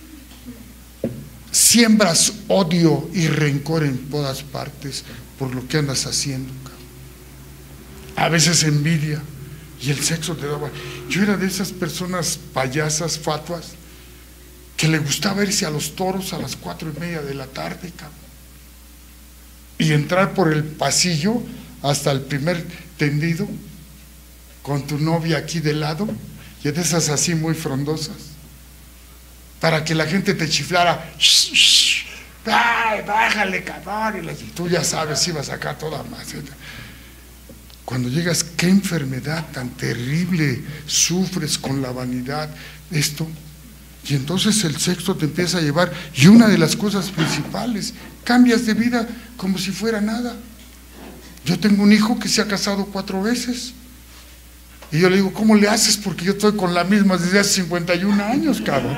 siembras odio y rencor en todas partes por lo que andas haciendo, cabrón. A veces envidia, y el sexo te daba. Yo era de esas personas payasas, fatuas, que le gustaba irse a los toros a las cuatro y media de la tarde, cabrón, y entrar por el pasillo hasta el primer tendido con tu novia aquí de lado, y de esas así muy frondosas, para que la gente te chiflara, shh, shh, ay, bájale, cabrón, y tú ya sabes, ibas acá toda más. Cuando llegas, qué enfermedad tan terrible sufres con la vanidad, esto, y entonces el sexo te empieza a llevar, y una de las cosas principales, cambias de vida como si fuera nada. Yo tengo un hijo que se ha casado cuatro veces, y yo le digo, ¿cómo le haces? Porque yo estoy con la misma desde hace cincuenta y un años, cabrón.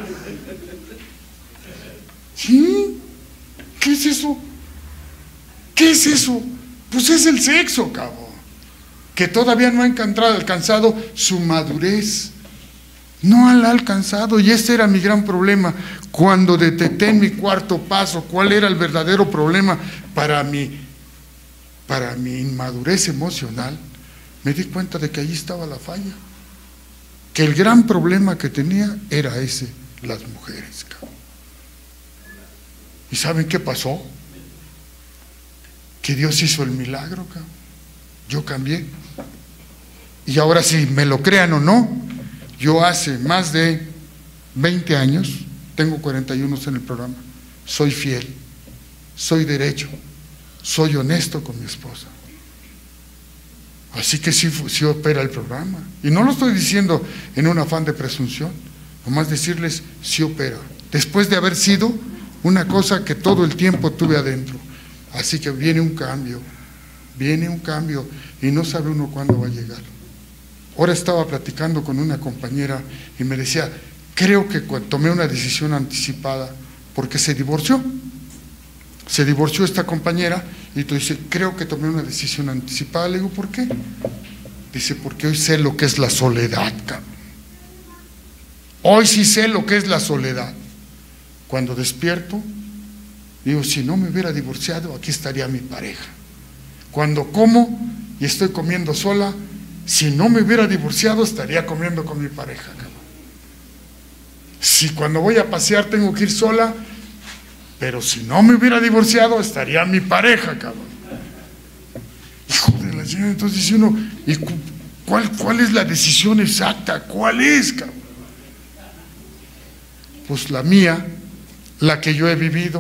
¿Sí? ¿Qué es eso? ¿Qué es eso? Pues es el sexo, cabrón, que todavía no ha alcanzado su madurez. No la ha alcanzado, y ese era mi gran problema. Cuando detecté en mi cuarto paso cuál era el verdadero problema para mi, para mi inmadurez emocional, me di cuenta de que allí estaba la falla, que el gran problema que tenía era ese, las mujeres, cabrón. ¿Y saben qué pasó? Que Dios hizo el milagro, cabrón. Yo cambié, y ahora sí, me lo crean o no, yo hace más de veinte años, tengo cuarenta y uno en el programa, soy fiel, soy derecho, soy honesto con mi esposa. Así que sí, sí opera el programa, y no lo estoy diciendo en un afán de presunción, nomás decirles, sí opera, después de haber sido una cosa que todo el tiempo tuve adentro. Así que viene un cambio, viene un cambio, y no sabe uno cuándo va a llegar. Ahora estaba platicando con una compañera y me decía, creo que tomé una decisión anticipada porque se divorció. Se divorció esta compañera, y tú dices, creo que tomé una decisión anticipada. Le digo, ¿por qué? Dice, porque hoy sé lo que es la soledad, cabrón. Hoy sí sé lo que es la soledad. Cuando despierto, digo, si no me hubiera divorciado, aquí estaría mi pareja. Cuando como y estoy comiendo sola, si no me hubiera divorciado, estaría comiendo con mi pareja, cabrón. Si cuando voy a pasear tengo que ir sola, pero si no me hubiera divorciado, estaría mi pareja, cabrón. Hijo de la señora, entonces dice uno, ¿y cuál, cuál es la decisión exacta? ¿Cuál es, cabrón? Pues la mía, la que yo he vivido.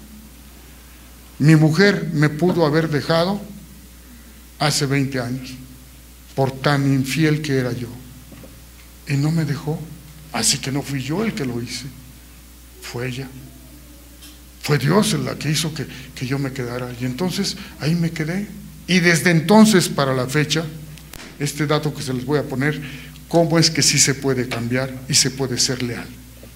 Mi mujer me pudo haber dejado hace veinte años, por tan infiel que era yo, y no me dejó. Así que no fui yo el que lo hice, fue ella. Fue Dios el que hizo que, que yo me quedara, y entonces ahí me quedé. Y desde entonces para la fecha, este dato que se les voy a poner, cómo es que sí se puede cambiar y se puede ser leal.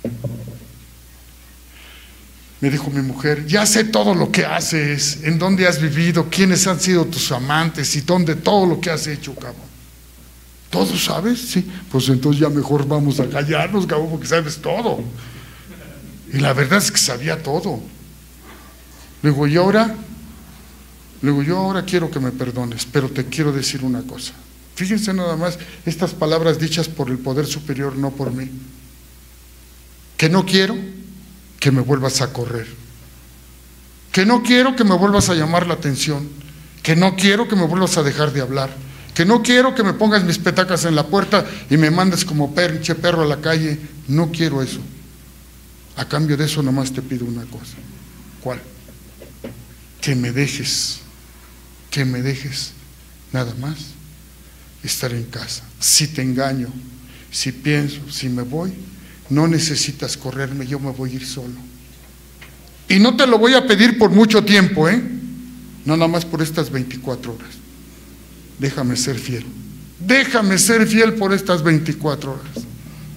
Me dijo mi mujer, ya sé todo lo que haces, en dónde has vivido, quiénes han sido tus amantes y dónde, todo lo que has hecho, cabrón. ¿Todo sabes? Sí. Pues entonces ya mejor vamos a callarnos, cabrón, porque sabes todo. Y la verdad es que sabía todo. Le digo, ¿y ahora? Le digo, yo ahora quiero que me perdones, pero te quiero decir una cosa. Fíjense nada más, estas palabras dichas por el poder superior, no por mí. Que no quiero que me vuelvas a correr, que no quiero que me vuelvas a llamar la atención, que no quiero que me vuelvas a dejar de hablar, que no quiero que me pongas mis petacas en la puerta y me mandes como pinche perro a la calle. No quiero eso. A cambio de eso nomás te pido una cosa. ¿Cuál? Que me dejes, que me dejes nada más estar en casa. Si te engaño, si pienso, si me voy, no necesitas correrme, yo me voy a ir solo. Y no te lo voy a pedir por mucho tiempo, ¿eh? No nada más por estas veinticuatro horas. Déjame ser fiel. Déjame ser fiel por estas veinticuatro horas.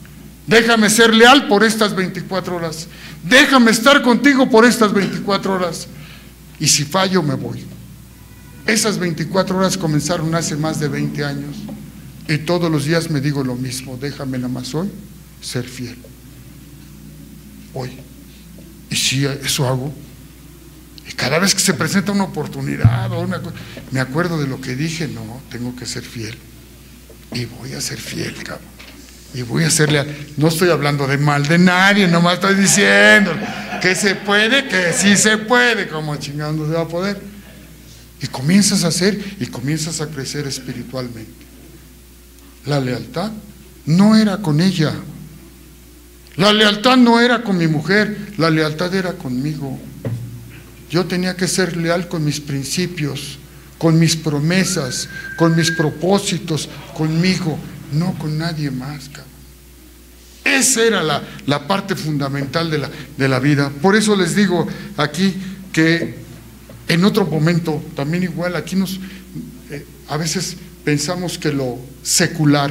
Déjame ser leal por estas veinticuatro horas. Déjame estar contigo por estas veinticuatro horas. Y si fallo, me voy. Esas veinticuatro horas comenzaron hace más de veinte años. Y todos los días me digo lo mismo. Déjame nada más hoy ser fiel. Hoy. Y si eso hago. Y cada vez que se presenta una oportunidad o una cosa, me acuerdo de lo que dije. No, tengo que ser fiel. Y voy a ser fiel, cabrón. Y voy a ser leal. No estoy hablando de mal de nadie, nomás estoy diciendo que se puede, que sí se puede, como chingando se va a poder. Y comienzas a hacer y comienzas a crecer espiritualmente. La lealtad no era con ella. La lealtad no era con mi mujer, la lealtad era conmigo. Yo tenía que ser leal con mis principios, con mis promesas, con mis propósitos, conmigo, no con nadie más, cabrón. Esa era la, la parte fundamental de la, de la vida. Por eso les digo aquí que en otro momento, también igual, aquí nos, eh, a veces pensamos que lo secular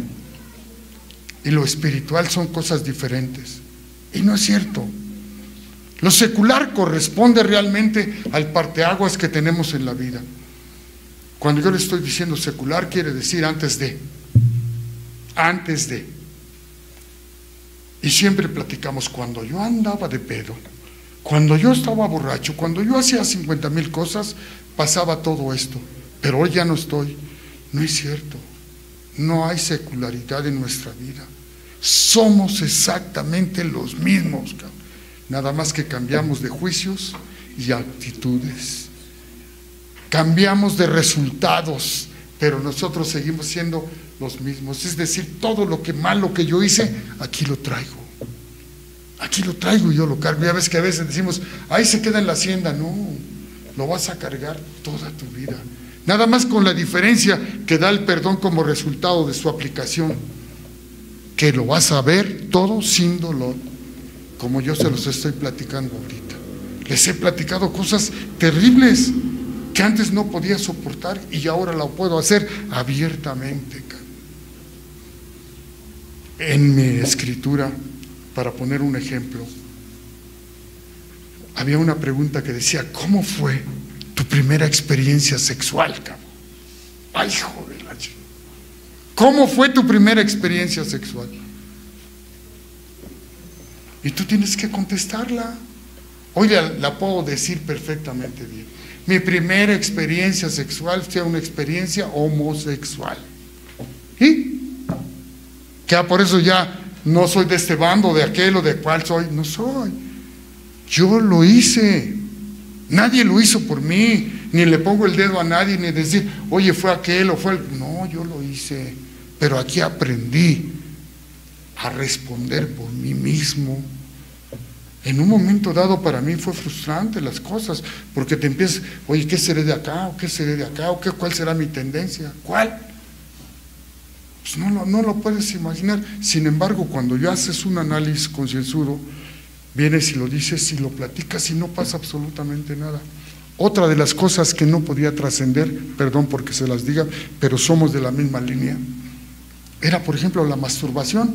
y lo espiritual son cosas diferentes. Y no es cierto. Lo secular corresponde realmente al parteaguas que tenemos en la vida. Cuando yo le estoy diciendo secular, quiere decir antes de. Antes de. Y siempre platicamos, cuando yo andaba de pedo, cuando yo estaba borracho, cuando yo hacía cincuenta mil cosas, pasaba todo esto. Pero hoy ya no estoy. No es cierto. No hay secularidad en nuestra vida. Somos exactamente los mismos, cabrón. Nada más que cambiamos de juicios y actitudes. Cambiamos de resultados, pero nosotros seguimos siendo los mismos. Es decir, todo lo que malo que yo hice, aquí lo traigo. Aquí lo traigo y yo lo cargo. Ya ves que a veces decimos, ahí se queda en la hacienda. No, lo vas a cargar toda tu vida. Nada más con la diferencia que da el perdón como resultado de su aplicación, que lo vas a ver todo sin dolor, como yo se los estoy platicando ahorita. Les he platicado cosas terribles que antes no podía soportar y ahora la puedo hacer abiertamente. En mi escritura, para poner un ejemplo, había una pregunta que decía, ¿cómo fue tu primera experiencia sexual, cabrón? Ay, joder, la chica. ¿Cómo fue tu primera experiencia sexual? Y tú tienes que contestarla. Hoy la, la puedo decir perfectamente bien. Mi primera experiencia sexual fue una experiencia homosexual. ¿Y? Que por eso ya no soy de este bando, de aquel o de cuál soy. No soy. Yo lo hice. Nadie lo hizo por mí. Ni le pongo el dedo a nadie, ni decir, oye, fue aquel o fue el... No, yo lo hice. Pero aquí aprendí a responder por mí mismo. En un momento dado para mí fue frustrante las cosas, porque te empiezas, oye, ¿qué seré de acá? ¿O qué seré de acá? ¿O qué, cuál será mi tendencia? ¿Cuál? Pues no, no, no lo puedes imaginar. Sin embargo, cuando ya haces un análisis concienzudo, vienes y lo dices y lo platicas y no pasa absolutamente nada. Otra de las cosas que no podía trascender, perdón porque se las diga, pero somos de la misma línea, era por ejemplo la masturbación,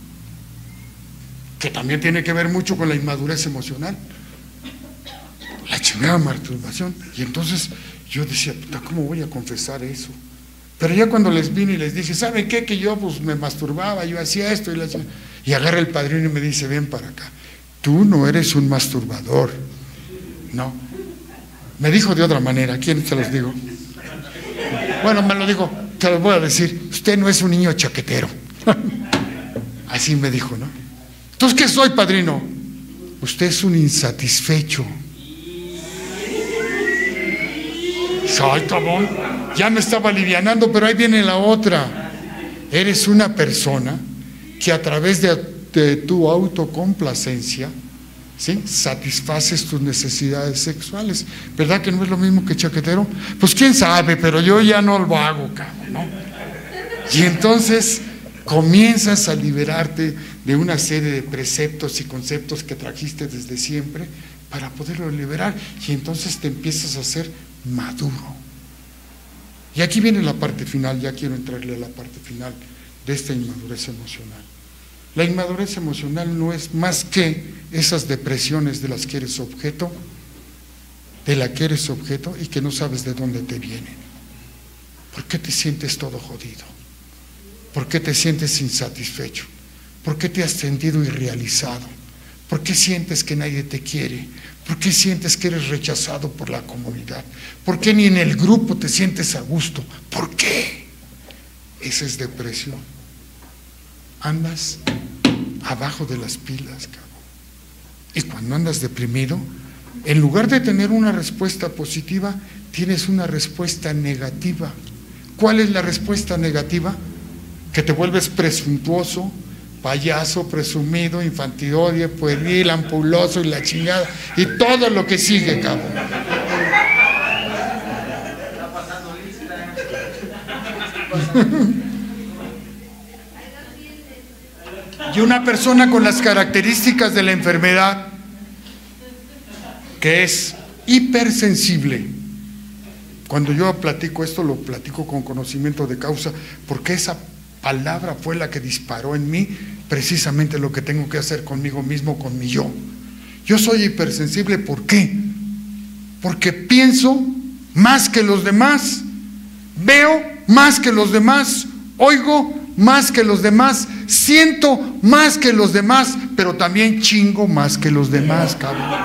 que también tiene que ver mucho con la inmadurez emocional. La chingada masturbación. Y entonces yo decía, puta, ¿cómo voy a confesar eso? Pero ya cuando les vine y les dije, ¿saben qué? Que yo pues me masturbaba, yo hacía esto y la chingada. Y agarra el padrino y me dice, ven para acá, tú no eres un masturbador. No. Me dijo de otra manera, ¿quién se los digo? Bueno, me lo digo, te lo voy a decir, usted no es un niño chaquetero. Así me dijo, ¿no? Entonces, ¿qué soy, padrino? Usted es un insatisfecho. Ay, cabrón, ya me estaba alivianando, pero ahí viene la otra. Eres una persona que a través de, de tu autocomplacencia, ¿sí?, satisfaces tus necesidades sexuales. ¿Verdad que no es lo mismo que chaquetero? Pues quién sabe, pero yo ya no lo hago, cabrón, ¿no? Y entonces comienzas a liberarte de una serie de preceptos y conceptos que trajiste desde siempre para poderlo liberar, y entonces te empiezas a hacer maduro. Y aquí viene la parte final, ya quiero entrarle a la parte final de esta inmadurez emocional. La inmadurez emocional no es más que esas depresiones de las que eres objeto, de la que eres objeto y que no sabes de dónde te vienen. ¿Por qué te sientes todo jodido? ¿Por qué te sientes insatisfecho? ¿Por qué te has sentido irrealizado? ¿Por qué sientes que nadie te quiere? ¿Por qué sientes que eres rechazado por la comunidad? ¿Por qué ni en el grupo te sientes a gusto? ¿Por qué? Esa es depresión. Andas abajo de las pilas, cabrón. Y cuando andas deprimido, en lugar de tener una respuesta positiva, tienes una respuesta negativa. ¿Cuál es la respuesta negativa? Que te vuelves presuntuoso, payaso, presumido, infantiloide, pueril, ampuloso y la chingada, y todo lo que sigue, cabrón. Y una persona con las características de la enfermedad, que es hipersensible. Cuando yo platico esto, lo platico con conocimiento de causa, porque esa palabra fue la que disparó en mí precisamente lo que tengo que hacer conmigo mismo, con mi yo. Yo soy hipersensible, ¿por qué? Porque pienso más que los demás, veo más que los demás, oigo más que los demás, siento más que los demás, pero también chingo más que los demás, cabrón.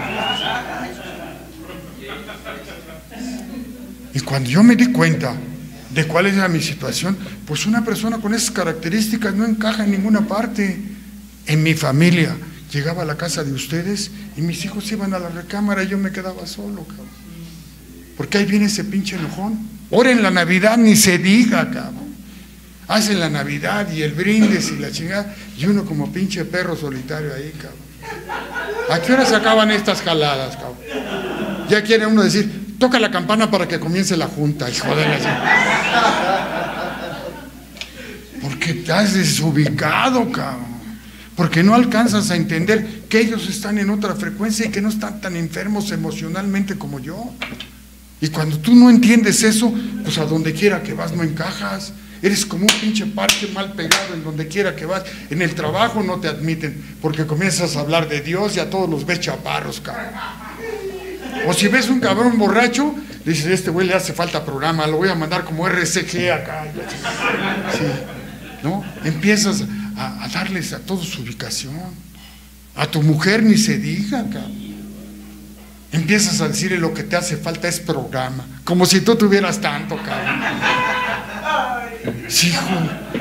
Y cuando yo me di cuenta de cuál era mi situación, pues una persona con esas características no encaja en ninguna parte. En mi familia, llegaba a la casa de ustedes y mis hijos iban a la recámara y yo me quedaba solo, cabrón. Porque ahí viene ese pinche enojón. Ahora en la Navidad ni se diga, cabrón. Hacen la Navidad y el brindis y la chingada, y uno como pinche perro solitario ahí, cabrón. ¿A qué hora se acaban estas jaladas, cabrón? Ya quiere uno decir, toca la campana para que comience la junta, hijo de la... Porque estás desubicado, cabrón. Porque no alcanzas a entender que ellos están en otra frecuencia y que no están tan enfermos emocionalmente como yo. Y cuando tú no entiendes eso, pues a donde quiera que vas no encajas. Eres como un pinche parche mal pegado en donde quiera que vas. En el trabajo no te admiten porque comienzas a hablar de Dios y a todos los ves chaparros, cabrón. O si ves un cabrón borracho, dices, este güey le hace falta programa, lo voy a mandar como R C G acá. Sí, ¿no? Empiezas a, a darles a todos su ubicación. A tu mujer ni se diga, cabrón. Empiezas a decirle lo que te hace falta es programa, como si tú tuvieras tanto, cabrón. Sí, hijo.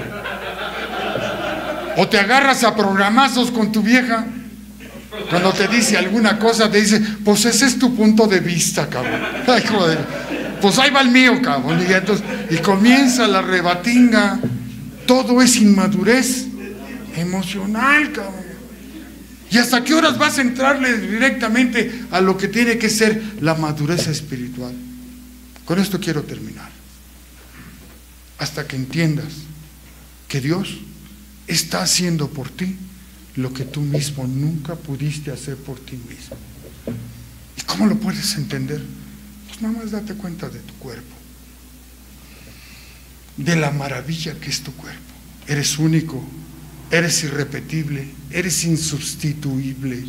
O te agarras a programazos con tu vieja. Cuando te dice alguna cosa, te dice, pues ese es tu punto de vista, cabrón. Ay, joder. Pues ahí va el mío, cabrón. Y, entonces, y comienza la rebatinga. Todo es inmadurez emocional, cabrón. ¿Y hasta qué horas vas a entrarle directamente a lo que tiene que ser la madurez espiritual? Con esto quiero terminar. Hasta que entiendas que Dios está haciendo por ti lo que tú mismo nunca pudiste hacer por ti mismo. ¿Y cómo lo puedes entender? Pues nada más date cuenta de tu cuerpo, de la maravilla que es tu cuerpo. Eres único, eres irrepetible, eres insubstituible.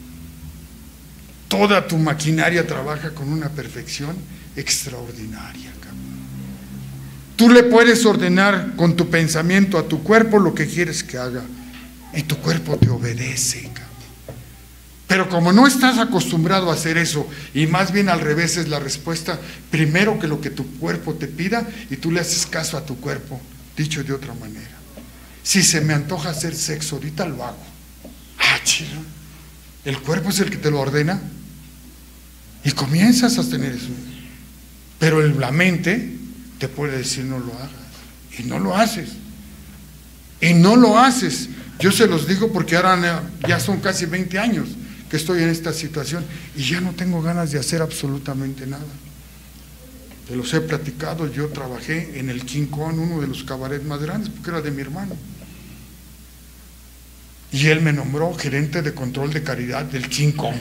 Toda tu maquinaria trabaja con una perfección extraordinaria, cabrón. Tú le puedes ordenar con tu pensamiento a tu cuerpo lo que quieres que haga y tu cuerpo te obedece, cabrón. Pero como no estás acostumbrado a hacer eso, y más bien al revés es la respuesta, primero que lo que tu cuerpo te pida y tú le haces caso a tu cuerpo, dicho de otra manera. Si se me antoja hacer sexo, ahorita lo hago. Ah, chido. El cuerpo es el que te lo ordena y comienzas a tener eso. Pero la mente te puede decir no lo hagas y no lo haces. Y no lo haces. Yo se los digo porque ahora ya son casi veinte años que estoy en esta situación y ya no tengo ganas de hacer absolutamente nada. Te los he platicado, yo trabajé en el King Kong, uno de los cabarets más grandes, porque era de mi hermano. Y él me nombró gerente de control de calidad del King Kong.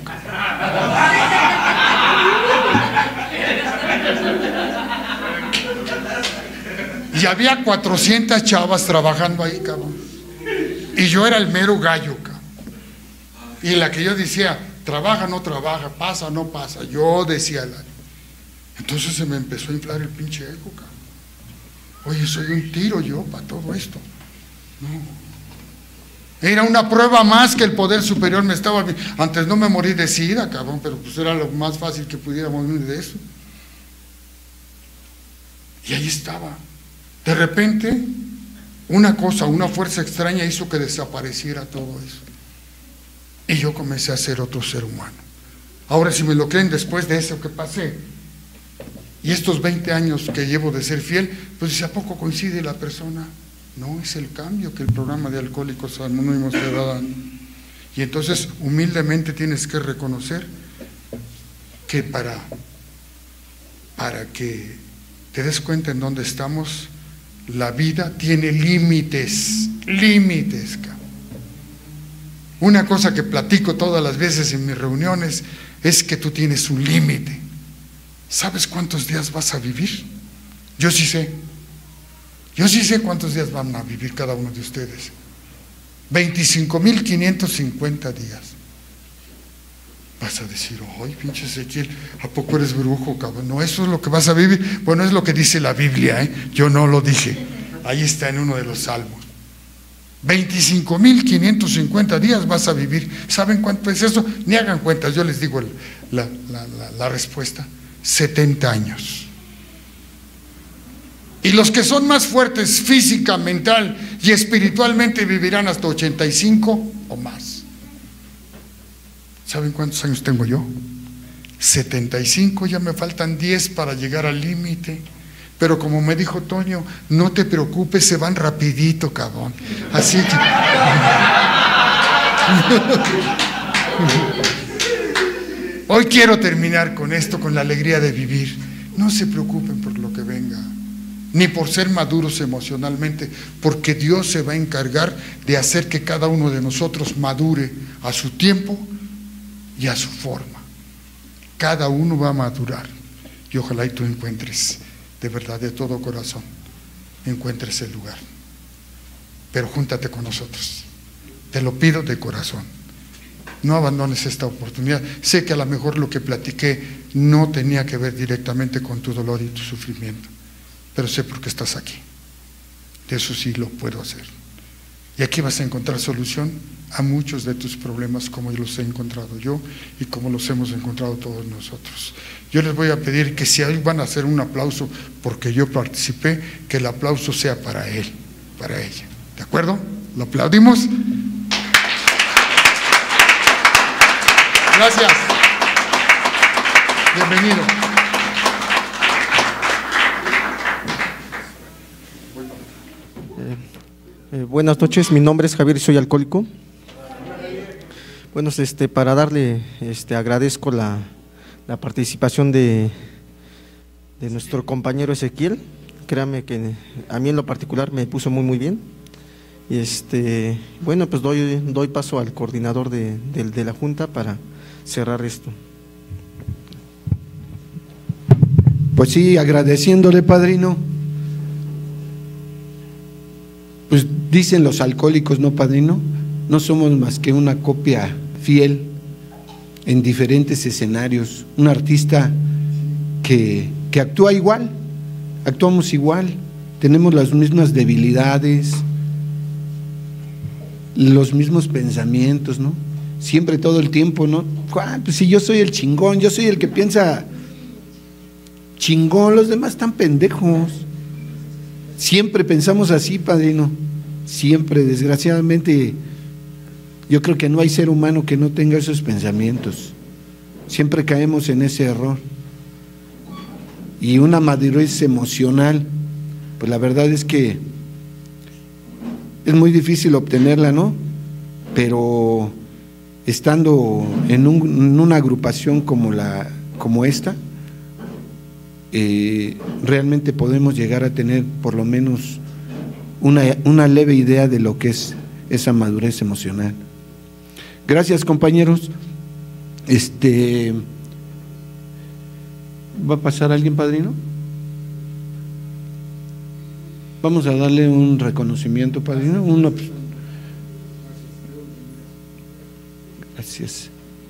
Y había cuatrocientas chavas trabajando ahí, cabrón. Y yo era el mero gallo, cabrón. Y la que yo decía, trabaja, no trabaja, pasa, no pasa, yo decía la... Entonces se me empezó a inflar el pinche ego, cabrón. Oye, soy un tiro yo para todo esto. No. Era una prueba más que el poder superior me estaba... Antes no me morí de sida, cabrón, pero pues era lo más fácil que pudiera morir de eso. Y ahí estaba. De repente, una cosa, una fuerza extraña hizo que desapareciera todo eso. Y yo comencé a ser otro ser humano. Ahora, si me lo creen, después de eso que pasé, y estos veinte años que llevo de ser fiel, pues dice, ¿a poco coincide la persona? No, es el cambio que el programa de Alcohólicos Anónimos te da. Y entonces, humildemente tienes que reconocer que para, para que te des cuenta en dónde estamos, la vida tiene límites, límites, cabrón. Una cosa que platico todas las veces en mis reuniones es que tú tienes un límite. ¿Sabes cuántos días vas a vivir? Yo sí sé. Yo sí sé cuántos días van a vivir cada uno de ustedes. veinticinco mil quinientos cincuenta días. Vas a decir, ¡ay, pinche Ezequiel! ¿A poco eres brujo, cabrón? No, eso es lo que vas a vivir. Bueno, es lo que dice la Biblia, ¿eh? Yo no lo dije. Ahí está en uno de los salmos. veinticinco mil quinientos cincuenta días vas a vivir. ¿Saben cuánto es eso? Ni hagan cuentas, yo les digo el, la, la, la, la respuesta. setenta años. Y los que son más fuertes física, mental y espiritualmente vivirán hasta ochenta y cinco o más. ¿Saben cuántos años tengo yo? setenta y cinco, ya me faltan diez para llegar al límite. Pero como me dijo Toño, no te preocupes, se van rapidito, cabrón. Así que... Hoy quiero terminar con esto, con la alegría de vivir. No se preocupen por lo que venga, ni por ser maduros emocionalmente, porque Dios se va a encargar de hacer que cada uno de nosotros madure a su tiempo y a su forma. Cada uno va a madurar y ojalá y tú encuentres, de verdad, de todo corazón, encuentres el lugar. Pero júntate con nosotros, te lo pido de corazón. No abandones esta oportunidad. Sé que a lo mejor lo que platiqué no tenía que ver directamente con tu dolor y tu sufrimiento, pero sé por qué estás aquí. De eso sí lo puedo hacer. Y aquí vas a encontrar solución a muchos de tus problemas, como los he encontrado yo y como los hemos encontrado todos nosotros. Yo les voy a pedir que si hoy van a hacer un aplauso porque yo participé, que el aplauso sea para él, para ella. ¿De acuerdo? ¿Lo aplaudimos? Gracias. Bienvenido. Eh, eh, buenas noches, mi nombre es Javier y soy alcohólico. Bueno, este, para darle, este, agradezco la, la participación de, de nuestro compañero Ezequiel. Créame que a mí en lo particular me puso muy muy bien. Y este, bueno, pues doy, doy paso al coordinador de, de, de la Junta para cerrar esto. Pues sí, agradeciéndole, padrino. Pues dicen los alcohólicos, ¿no, padrino? No somos más que una copia fiel en diferentes escenarios. Un artista que, que actúa igual, actuamos igual, tenemos las mismas debilidades, los mismos pensamientos, ¿no? Siempre, todo el tiempo, ¿no? Ah, pues si yo soy el chingón, yo soy el que piensa chingón, los demás están pendejos. Siempre pensamos así, padrino, siempre. Desgraciadamente yo creo que no hay ser humano que no tenga esos pensamientos. Siempre caemos en ese error. Y una madurez emocional, pues la verdad es que es muy difícil obtenerla, ¿no? Pero estando en, un, en una agrupación como, la, como esta, eh, realmente podemos llegar a tener por lo menos una, una leve idea de lo que es esa madurez emocional. Gracias, compañeros. Este, ¿va a pasar alguien, padrino? Vamos a darle un reconocimiento, padrino. Una, Gracias.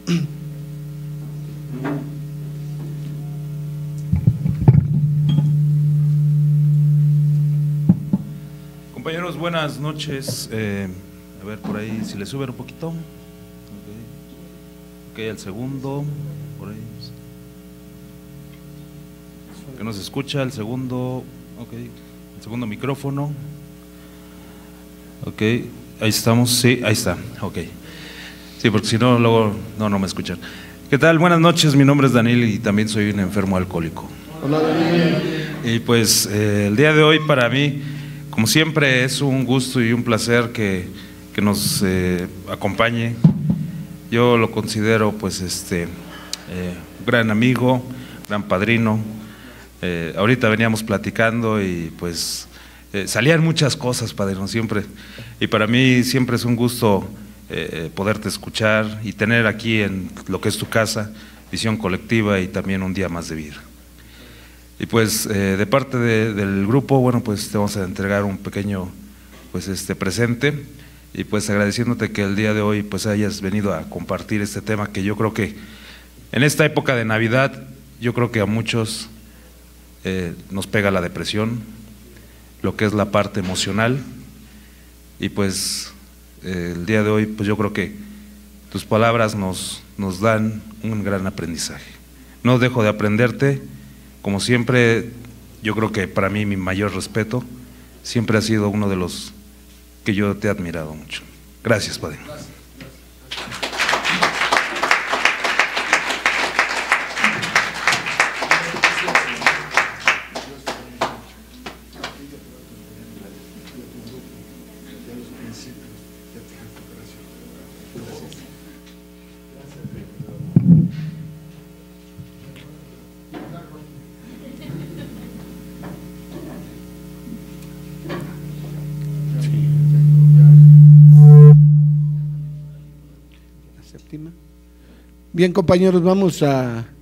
Compañeros, buenas noches. Eh, a ver, por ahí, si le suben un poquito. Ok, okay, el segundo, por ahí. Que nos escucha, el segundo, ok, el segundo micrófono. Ok, ahí estamos, sí, ahí está, ok. Sí, porque si no, luego, no, no me escuchan. ¿Qué tal? Buenas noches, mi nombre es Daniel y también soy un enfermo alcohólico. Hola, Daniel. Y pues eh, el día de hoy para mí, como siempre, es un gusto y un placer que, que nos eh, acompañe. Yo lo considero pues este eh, gran amigo, gran padrino. Eh, ahorita veníamos platicando y pues eh, salían muchas cosas, padrino, siempre. Y para mí siempre es un gusto eh, poderte escuchar y tener aquí en lo que es tu casa, visión colectiva y también un día más de vida. Y pues eh, de parte de, del grupo, bueno, pues te vamos a entregar un pequeño pues este presente y pues agradeciéndote que el día de hoy pues hayas venido a compartir este tema que yo creo que en esta época de Navidad, yo creo que a muchos eh, nos pega la depresión, lo que es la parte emocional y pues eh, el día de hoy pues yo creo que tus palabras nos, nos dan un gran aprendizaje. No dejo de aprenderte. Como siempre, yo creo que para mí mi mayor respeto siempre ha sido uno de los que yo te he admirado mucho. Gracias, padrino. Bien, compañeros, vamos a